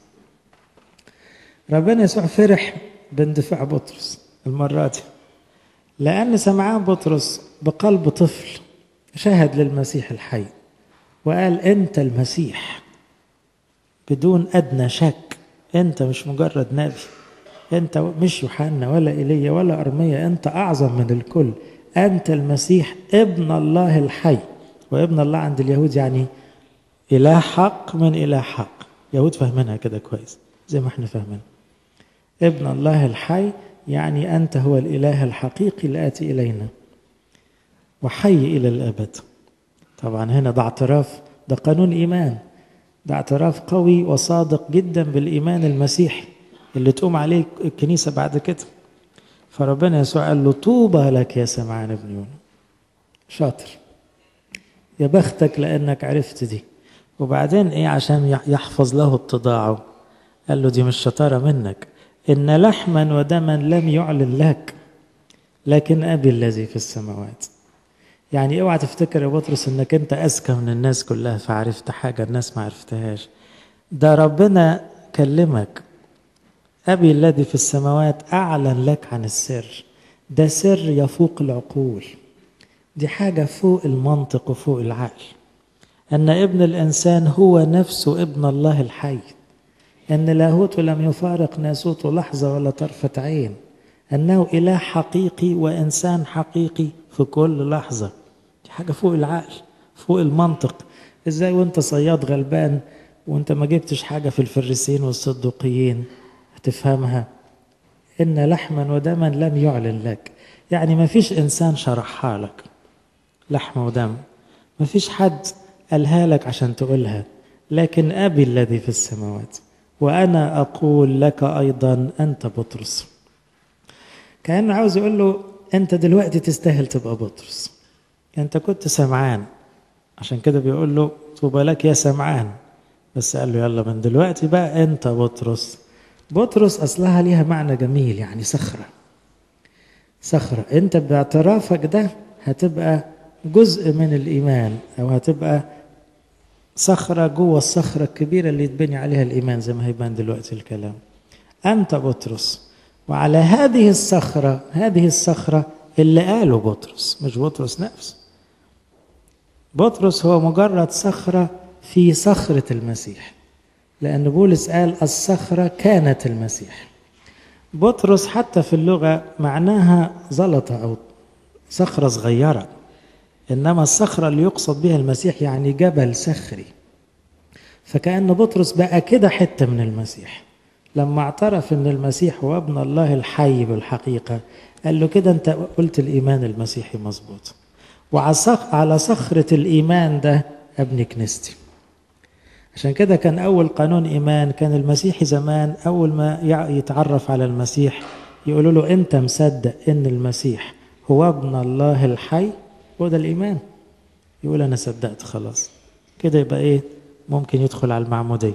ربنا يسوع فرح باندفاع بطرس المرة دي، لأن سمعان بطرس بقلب طفل شهد للمسيح الحي وقال أنت المسيح بدون أدنى شك، أنت مش مجرد نبي، أنت مش يوحنا ولا إيليا ولا أرميا، أنت أعظم من الكل، أنت المسيح ابن الله الحي. وابن الله عند اليهود يعني إله حق من إله حق، يهود فهمناها كده كويس زي ما احنا فاهمين. ابن الله الحي يعني أنت هو الإله الحقيقي الآتي إلينا وحي إلى الأبد. طبعا هنا ده اعتراف، ده قانون إيمان، ده اعتراف قوي وصادق جدا بالإيمان المسيحي اللي تقوم عليه الكنيسة بعد كده. فربنا يسوع قال له طوبى لك يا سمعان ابن يونا، شاطر، يا بختك لأنك عرفت دي. وبعدين إيه عشان يحفظ له اتضاعه قال له دي مش شطارة منك، إن لحما ودما لم يعلن لك لكن أبي الذي في السماوات. يعني اوعى تفتكر يا بطرس انك انت اذكى من الناس كلها فعرفت حاجة الناس ما عرفتهاش، ده ربنا كلمك. أبي الذي في السماوات أعلن لك عن السر، ده سر يفوق العقول، دي حاجة فوق المنطق وفوق العقل، أن ابن الإنسان هو نفسه ابن الله الحي، أن لاهوته لم يفارق ناسوته لحظة ولا طرفة عين، أنه إله حقيقي وإنسان حقيقي في كل لحظة. دي حاجة فوق العقل فوق المنطق. إزاي وانت صياد غلبان وانت ما جبتش حاجة في الفريسين والصدوقيين هتفهمها؟ إن لحما ودما لم يعلن لك، يعني ما فيش إنسان شرحها لك لحم ودم، ما فيش حد قالها لك عشان تقولها، لكن أبي الذي في السماوات. وأنا أقول لك أيضا أنت بطرس. كأنه عاوز يقول له أنت دلوقتي تستاهل تبقى بطرس، أنت كنت سمعان، عشان كده بيقول له طوبى لك يا سمعان، بس قال له يلا من دلوقتي بقى أنت بطرس. بطرس أصلها ليها معنى جميل، يعني صخرة، صخرة. أنت باعترافك ده هتبقى جزء من الإيمان، أو هتبقى صخرة جوه الصخرة الكبيرة اللي يتبني عليها الإيمان زي ما هيبان دلوقتي الكلام. أنت بطرس، وعلى هذه الصخرة، هذه الصخرة اللي قاله بطرس، مش بطرس نفسه. بطرس هو مجرد صخرة في صخرة المسيح، لأن بولس قال الصخرة كانت المسيح. بطرس حتى في اللغة معناها زلطة أو صخرة صغيرة، إنما الصخرة اللي يقصد بها المسيح يعني جبل صخري. فكأن بطرس بقى كده حتة من المسيح لما اعترف ان المسيح هو ابن الله الحي بالحقيقة، قال له كده انت قلت الإيمان المسيحي مظبوط، وعلى صخرة الإيمان ده ابني كنيستي. عشان كده كان أول قانون إيمان، كان المسيحي زمان أول ما يتعرف على المسيح يقولوا له أنت مصدق إن المسيح هو ابن الله الحي؟ هو ده الإيمان. يقول أنا صدقت خلاص، كده يبقى إيه؟ ممكن يدخل على المعمودية.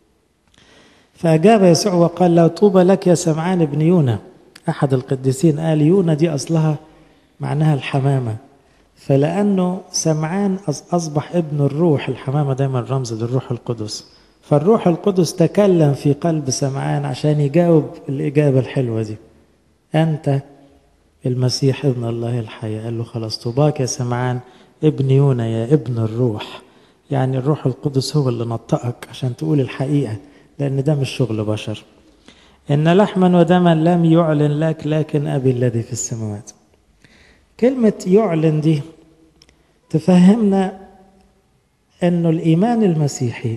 فأجاب يسوع وقال له طوبى لك يا سمعان ابن يونا. أحد القديسين قال يونا دي أصلها معناها الحمامة، فلأنه سمعان أصبح ابن الروح، الحمامة دايما رمز للروح القدس، فالروح القدس تكلم في قلب سمعان عشان يجاوب الإجابة الحلوة دي، أنت المسيح ابن الله الحي. قال له خلاص طوباك يا سمعان ابن يونا يا ابن الروح، يعني الروح القدس هو اللي نطقك عشان تقول الحقيقة، لأن ده مش شغل بشر. إن لحما ودما لم يعلن لك لكن أبي الذي في السماوات. كلمة يعلن دي تفهمنا أنه الإيمان المسيحي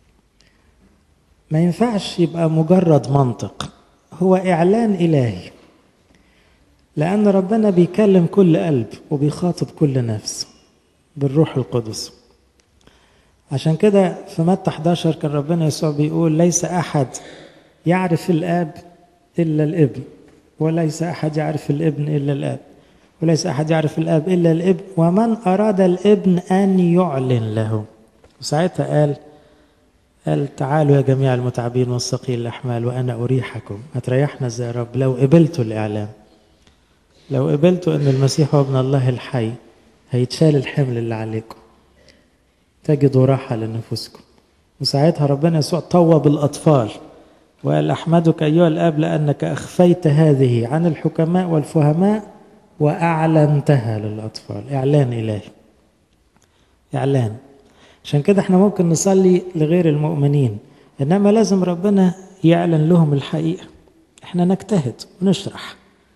ما ينفعش يبقى مجرد منطق، هو إعلان إلهي، لأن ربنا بيكلم كل قلب وبيخاطب كل نفس بالروح القدس. عشان كده في متى إحدى عشر كان ربنا يسوع بيقول ليس أحد يعرف الآب إلا الابن، وليس أحد يعرف الابن إلا الآب، وليس أحد يعرف الآب إلا الابن، ومن أراد الابن أن يعلن له. وساعتها قال قال تعالوا يا جميع المتعبين والثقيل الأحمال وأنا أريحكم. هتريحنا ازاي يا رب؟ لو قبلتوا الإعلان، لو قبلتوا أن المسيح هو ابن الله الحي هيتشال الحمل اللي عليكم، تجدوا راحة لنفوسكم. وساعتها ربنا يسوع طوب الأطفال وقال أحمدك أيها الآب لأنك أخفيت هذه عن الحكماء والفهماء وأعلنتها للأطفال. إعلان إلهي، إعلان. عشان كده احنا ممكن نصلي لغير المؤمنين، إنما لازم ربنا يعلن لهم الحقيقة. احنا نجتهد ونشرح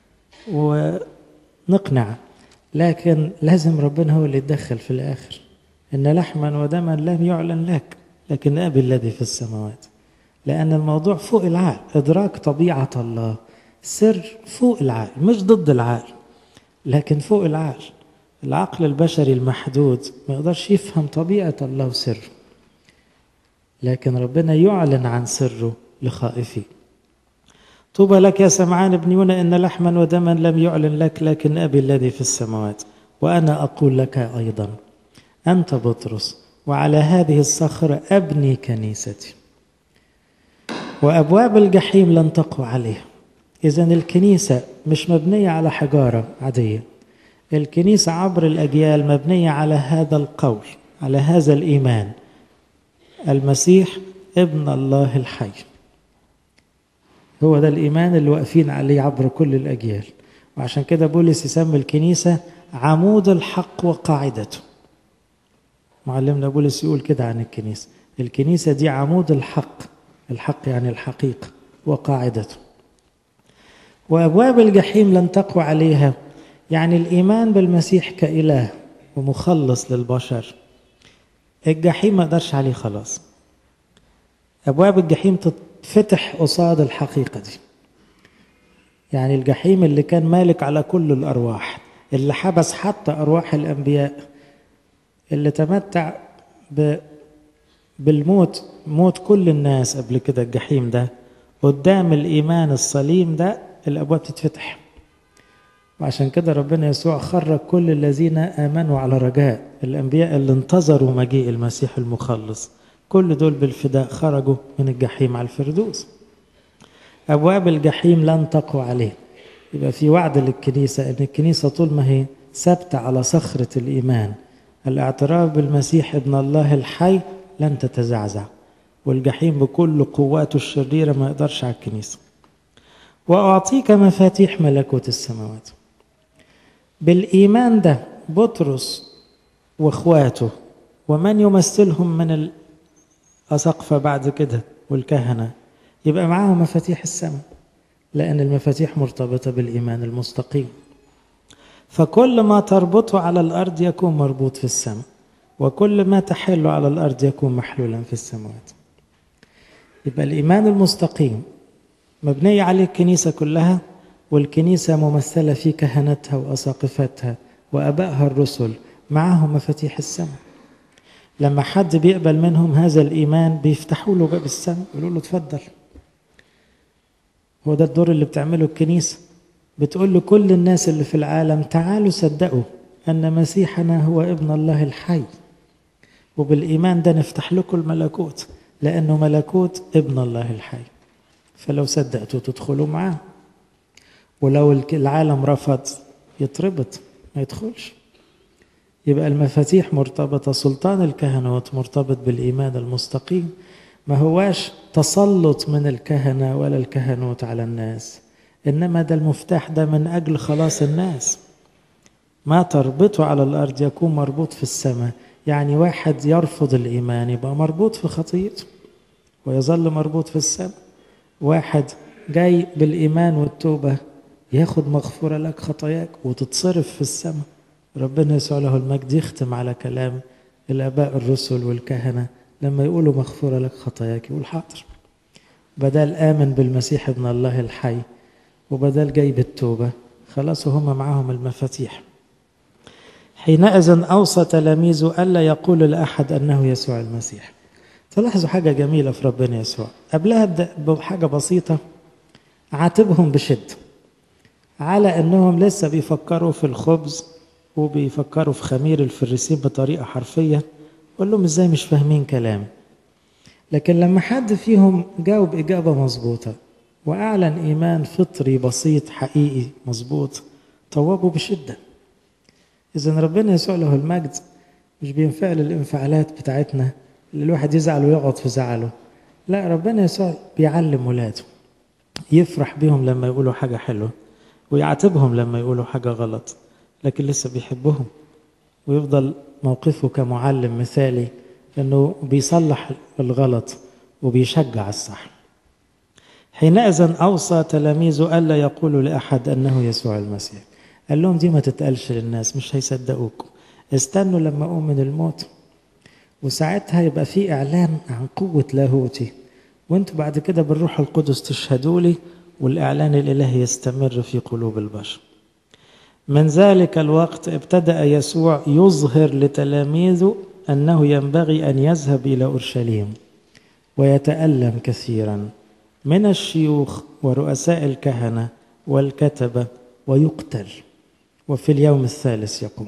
ونقنع، لكن لازم ربنا هو اللي يتدخل في الآخر. إن لحما ودما لم يعلن لك، لكن أبي الذي في السماوات. لأن الموضوع فوق العقل، إدراك طبيعة الله، سر فوق العقل، مش ضد العقل لكن فوق العقل. العقل البشري المحدود ما يقدرش يفهم طبيعة الله وسره، لكن ربنا يعلن عن سره لخائفيه. طوبى لك يا سمعان بن يونا إن لحما ودما لم يعلن لك، لكن أبي الذي في السماوات. وأنا أقول لك أيضا أنت بطرس، وعلى هذه الصخرة أبني كنيستي وأبواب الجحيم لن تقوى عليها. إذن الكنيسة مش مبنية على حجارة عادية، الكنيسة عبر الأجيال مبنية على هذا القول، على هذا الإيمان: المسيح ابن الله الحي. هو ده الإيمان اللي واقفين عليه عبر كل الأجيال. وعشان كده بولس يسمي الكنيسة عمود الحق وقاعدته. معلمنا بولس يقول كده عن الكنيسة: الكنيسة دي عمود الحق، الحق يعني الحقيقة، وقاعدته. وأبواب الجحيم لن تقوى عليها، يعني الإيمان بالمسيح كإله ومخلص للبشر. الجحيم ما قدرش عليه خلاص. أبواب الجحيم تتفتح قصاد الحقيقة دي. يعني الجحيم اللي كان مالك على كل الأرواح، اللي حبس حتى أرواح الأنبياء، اللي تمتع ب... بالموت، موت كل الناس قبل كده، الجحيم ده قدام الإيمان الصليم ده الأبواب تتفتح. وعشان كده ربنا يسوع خرج كل الذين آمنوا على رجاء، الأنبياء اللي انتظروا مجيء المسيح المخلص، كل دول بالفداء خرجوا من الجحيم على الفردوس. أبواب الجحيم لن تقوى عليه. يبقى في وعد للكنيسة أن الكنيسة طول ما هي ثابتة على صخرة الإيمان، الاعتراف بالمسيح ابن الله الحي، لن تتزعزع، والجحيم بكل قواته الشريرة ما يقدرش على الكنيسة. وأعطيك مفاتيح ملكوت السماوات. بالإيمان ده بطرس وإخواته ومن يمثلهم من الأساقفة بعد كده والكهنة يبقى معاهم مفاتيح السماء، لأن المفاتيح مرتبطة بالإيمان المستقيم. فكل ما تربطه على الأرض يكون مربوط في السماء، وكل ما تحل على الأرض يكون محلولا في السماوات. يبقى الإيمان المستقيم مبنية عليه الكنيسة كلها، والكنيسة ممثلة في كهنتها وأساقفتها وأبائها الرسل، معهم مفاتيح السماء. لما حد بيقبل منهم هذا الإيمان بيفتحوا له باب السماء، يقولوا له اتفضل. هو ده الدور اللي بتعمله الكنيسة، بتقول لكل الناس اللي في العالم تعالوا صدقوا أن مسيحنا هو ابن الله الحي، وبالإيمان ده نفتح لكم الملكوت، لأنه ملكوت ابن الله الحي. فلو صدقتوا تدخلوا معاه، ولو العالم رفض يتربط ما يدخلش. يبقى المفاتيح مرتبطة، سلطان الكهنوت مرتبط بالإيمان المستقيم، ما هواش تسلط من الكهنة ولا الكهنوت على الناس، إنما ده المفتاح ده من أجل خلاص الناس. ما تربطه على الأرض يكون مربوط في السماء. يعني واحد يرفض الإيمان يبقى مربوط في خطيئته ويظل مربوط في السماء. واحد جاي بالإيمان والتوبة ياخد مغفورة لك خطاياك وتتصرف في السماء. ربنا يسوع له المجد يختم على كلام الآباء الرسل والكهنة لما يقولوا مغفورة لك خطاياك، يقول حاضر. بدل آمن بالمسيح ابن الله الحي وبدل جاي بالتوبة، خلاص هم معهم المفاتيح. حينئذ أوصى تلاميذه ألا يقول لأحد أنه يسوع المسيح. تلاحظوا حاجة جميلة في ربنا يسوع، قبلها بحاجة بسيطة عاتبهم بشدة على أنهم لسه بيفكروا في الخبز وبيفكروا في خمير الفريسين بطريقة حرفية. قال لهم إزاي مش فاهمين كلام؟ لكن لما حد فيهم جاوب إجابة مظبوطة وأعلن إيمان فطري بسيط حقيقي مظبوط، طوبوا بشدة. إذن ربنا يسوع له المجد مش بينفعل الانفعالات بتاعتنا اللي الواحد يزعل ويقعد في زعله. لا، ربنا يسوع بيعلم ولاده، يفرح بيهم لما يقولوا حاجة حلوة ويعاتبهم لما يقولوا حاجة غلط، لكن لسه بيحبهم ويفضل موقفه كمعلم مثالي لأنه بيصلح الغلط وبيشجع الصح. حينئذ أوصى تلاميذه ألا يقولوا لأحد أنه يسوع المسيح. قال لهم دي ما تتقالش للناس، مش هيصدقوكم، استنوا لما أقوم من الموت وساعتها يبقى في إعلان عن قوة لاهوتي، وانتوا بعد كده بالروح القدس تشهدوا لي، والإعلان الإلهي يستمر في قلوب البشر. من ذلك الوقت ابتدأ يسوع يظهر لتلاميذه أنه ينبغي أن يذهب إلى أورشليم ويتألم كثيرا من الشيوخ ورؤساء الكهنة والكتبة ويقتل وفي اليوم الثالث يقوم.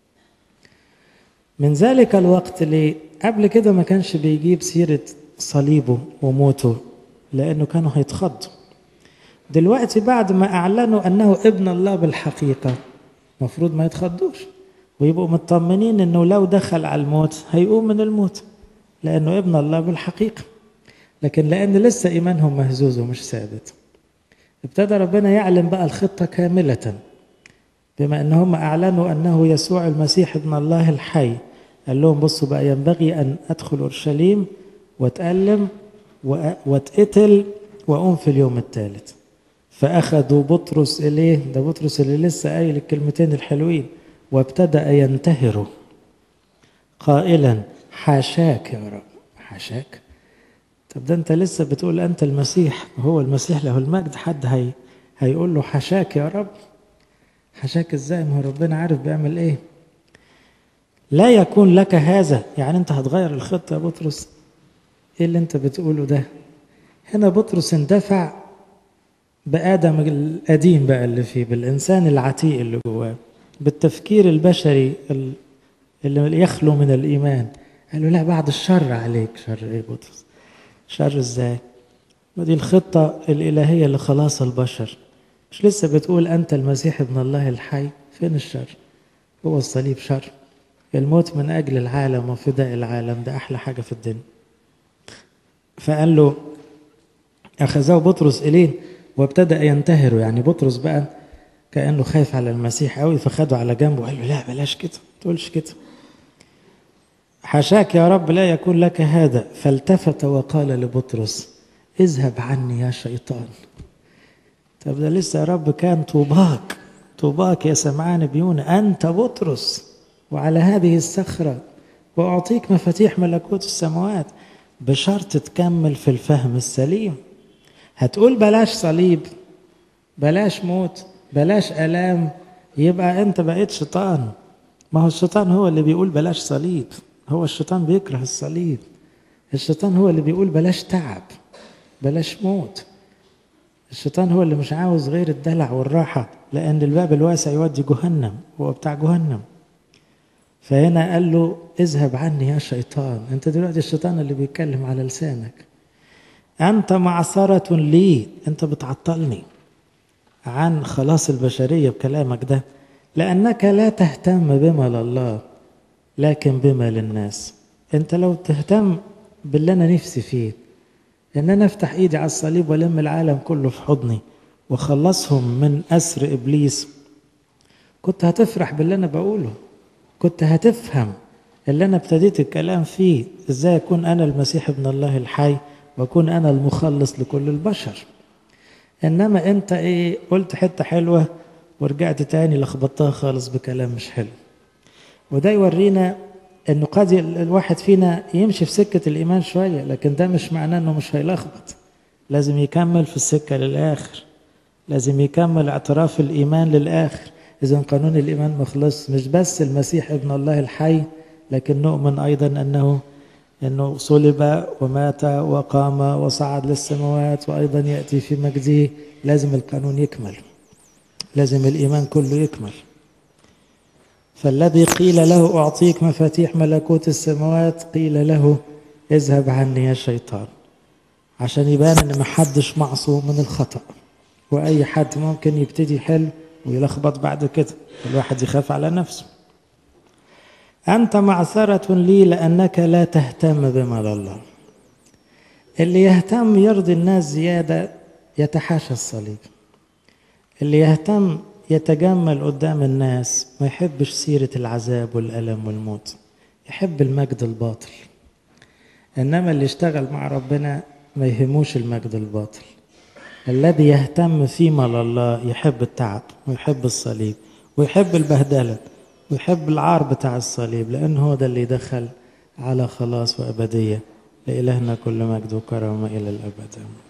من ذلك الوقت اللي قبل كده ما كانش بيجيب سيرة صليبه وموته لأنه كانوا هيتخضوا. دلوقتي بعد ما أعلنوا أنه ابن الله بالحقيقة مفروض ما يتخضوش ويبقوا مطمنين أنه لو دخل على الموت هيقوم من الموت لأنه ابن الله بالحقيقة. لكن لأن لسه إيمانهم مهزوز ومش ثابت، ابتدى ربنا يعلن بقى الخطة كاملة. بما أنهم أعلنوا أنه يسوع المسيح ابن الله الحي، قال لهم بصوا بقى ينبغي أن أدخل أورشليم وأتألم وأتقتل وأقوم في اليوم الثالث. فأخذوا بطرس إليه، ده بطرس اللي لسه قايل الكلمتين الحلوين، وابتدأ ينتهروا قائلا حاشاك يا رب. حاشاك؟ طب ده أنت لسه بتقول أنت المسيح، هو المسيح له المجد، حد هي هيقول له حاشاك يا رب؟ حاشاك إزاي؟ ما هو ربنا عارف بيعمل إيه. لا يكون لك هذا، يعني أنت هتغير الخطة يا بطرس؟ إيه اللي أنت بتقوله ده؟ هنا بطرس اندفع بآدم القديم بقى اللي فيه، بالإنسان العتيق اللي جواه، بالتفكير البشري اللي يخلو من الإيمان. قال له لا، بعد الشر عليك. شر إيه بطرس؟ شر إزاي؟ ودي الخطة الإلهية لخلاص البشر. مش لسه بتقول أنت المسيح ابن الله الحي؟ فين الشر؟ هو الصليب شر. الموت من أجل العالم وفداء العالم ده أحلى حاجة في الدنيا. فقال له أخذه بطرس إليه وابتدأ ينتهره، يعني بطرس بقى كأنه خايف على المسيح قوي، فخده على جنبه وقال له لا بلاش كده، ما تقولش كده. حاشاك يا رب لا يكون لك هذا. فالتفت وقال لبطرس اذهب عني يا شيطان. طب ده لسه يا رب كان طوباك طوباك يا سمعان بيونا، أنت بطرس وعلى هذه الصخرة وأعطيك مفاتيح ملكوت السماوات، بشرط تكمل في الفهم السليم. هتقول بلاش صليب، بلاش موت، بلاش ألام، يبقى أنت بقيت شيطان. ما هو الشيطان هو اللي بيقول بلاش صليب، هو الشيطان بيكره الصليب. الشيطان هو اللي بيقول بلاش تعب، بلاش موت. الشيطان هو اللي مش عاوز غير الدلع والراحة، لأن الباب الواسع يودي جهنم، هو بتاع جهنم. فهنا قال له اذهب عني يا شيطان. انت دلوقتي الشيطان اللي بيتكلم على لسانك. أنت معصرة لي، أنت بتعطلني عن خلاص البشرية بكلامك ده، لأنك لا تهتم بما لله لكن بما للناس. أنت لو تهتم باللي أنا نفسي فيه، إن أنا أفتح إيدي على الصليب ولم العالم كله في حضني وخلصهم من أسر إبليس، كنت هتفرح باللي أنا بقوله، كنت هتفهم اللي أنا ابتديت الكلام فيه، إزاي أكون أنا المسيح ابن الله الحي وأكون أنا المخلص لكل البشر. إنما أنت إيه، قلت حتة حلوة ورجعت تاني لخبطتها خالص بكلام مش حلو. وده يورينا إنه قد الواحد فينا يمشي في سكة الإيمان شوية، لكن ده مش معناه إنه مش هيلخبط. لازم يكمل في السكة للآخر، لازم يكمل اعتراف الإيمان للآخر. إذن قانون الإيمان مخلص، مش بس المسيح ابن الله الحي، لكن نؤمن أيضا أنه أنه صلب ومات وقام وصعد للسماوات وأيضا يأتي في مجده. لازم القانون يكمل، لازم الإيمان كله يكمل. فالذي قيل له أعطيك مفاتيح ملكوت السماوات قيل له اذهب عني يا شيطان، عشان يبان أن محدش معصوم من الخطأ، وأي حد ممكن يبتدي حلو ويلخبط بعد كده، الواحد يخاف على نفسه. أنت معثرة لي لأنك لا تهتم بما لله. اللي يهتم يرضي الناس زيادة يتحاشى الصليب. اللي يهتم يتجمل قدام الناس، ما يحبش سيرة العذاب والألم والموت، يحب المجد الباطل. إنما اللي يشتغل مع ربنا ما يهموش المجد الباطل. الذي يهتم فيما لله يحب التعب ويحب الصليب ويحب البهدلة ويحب العار بتاع الصليب، لأن هو ده اللي يدخل على خلاص وأبدية. لإلهنا كل مجد وكرامة إلى الأبد.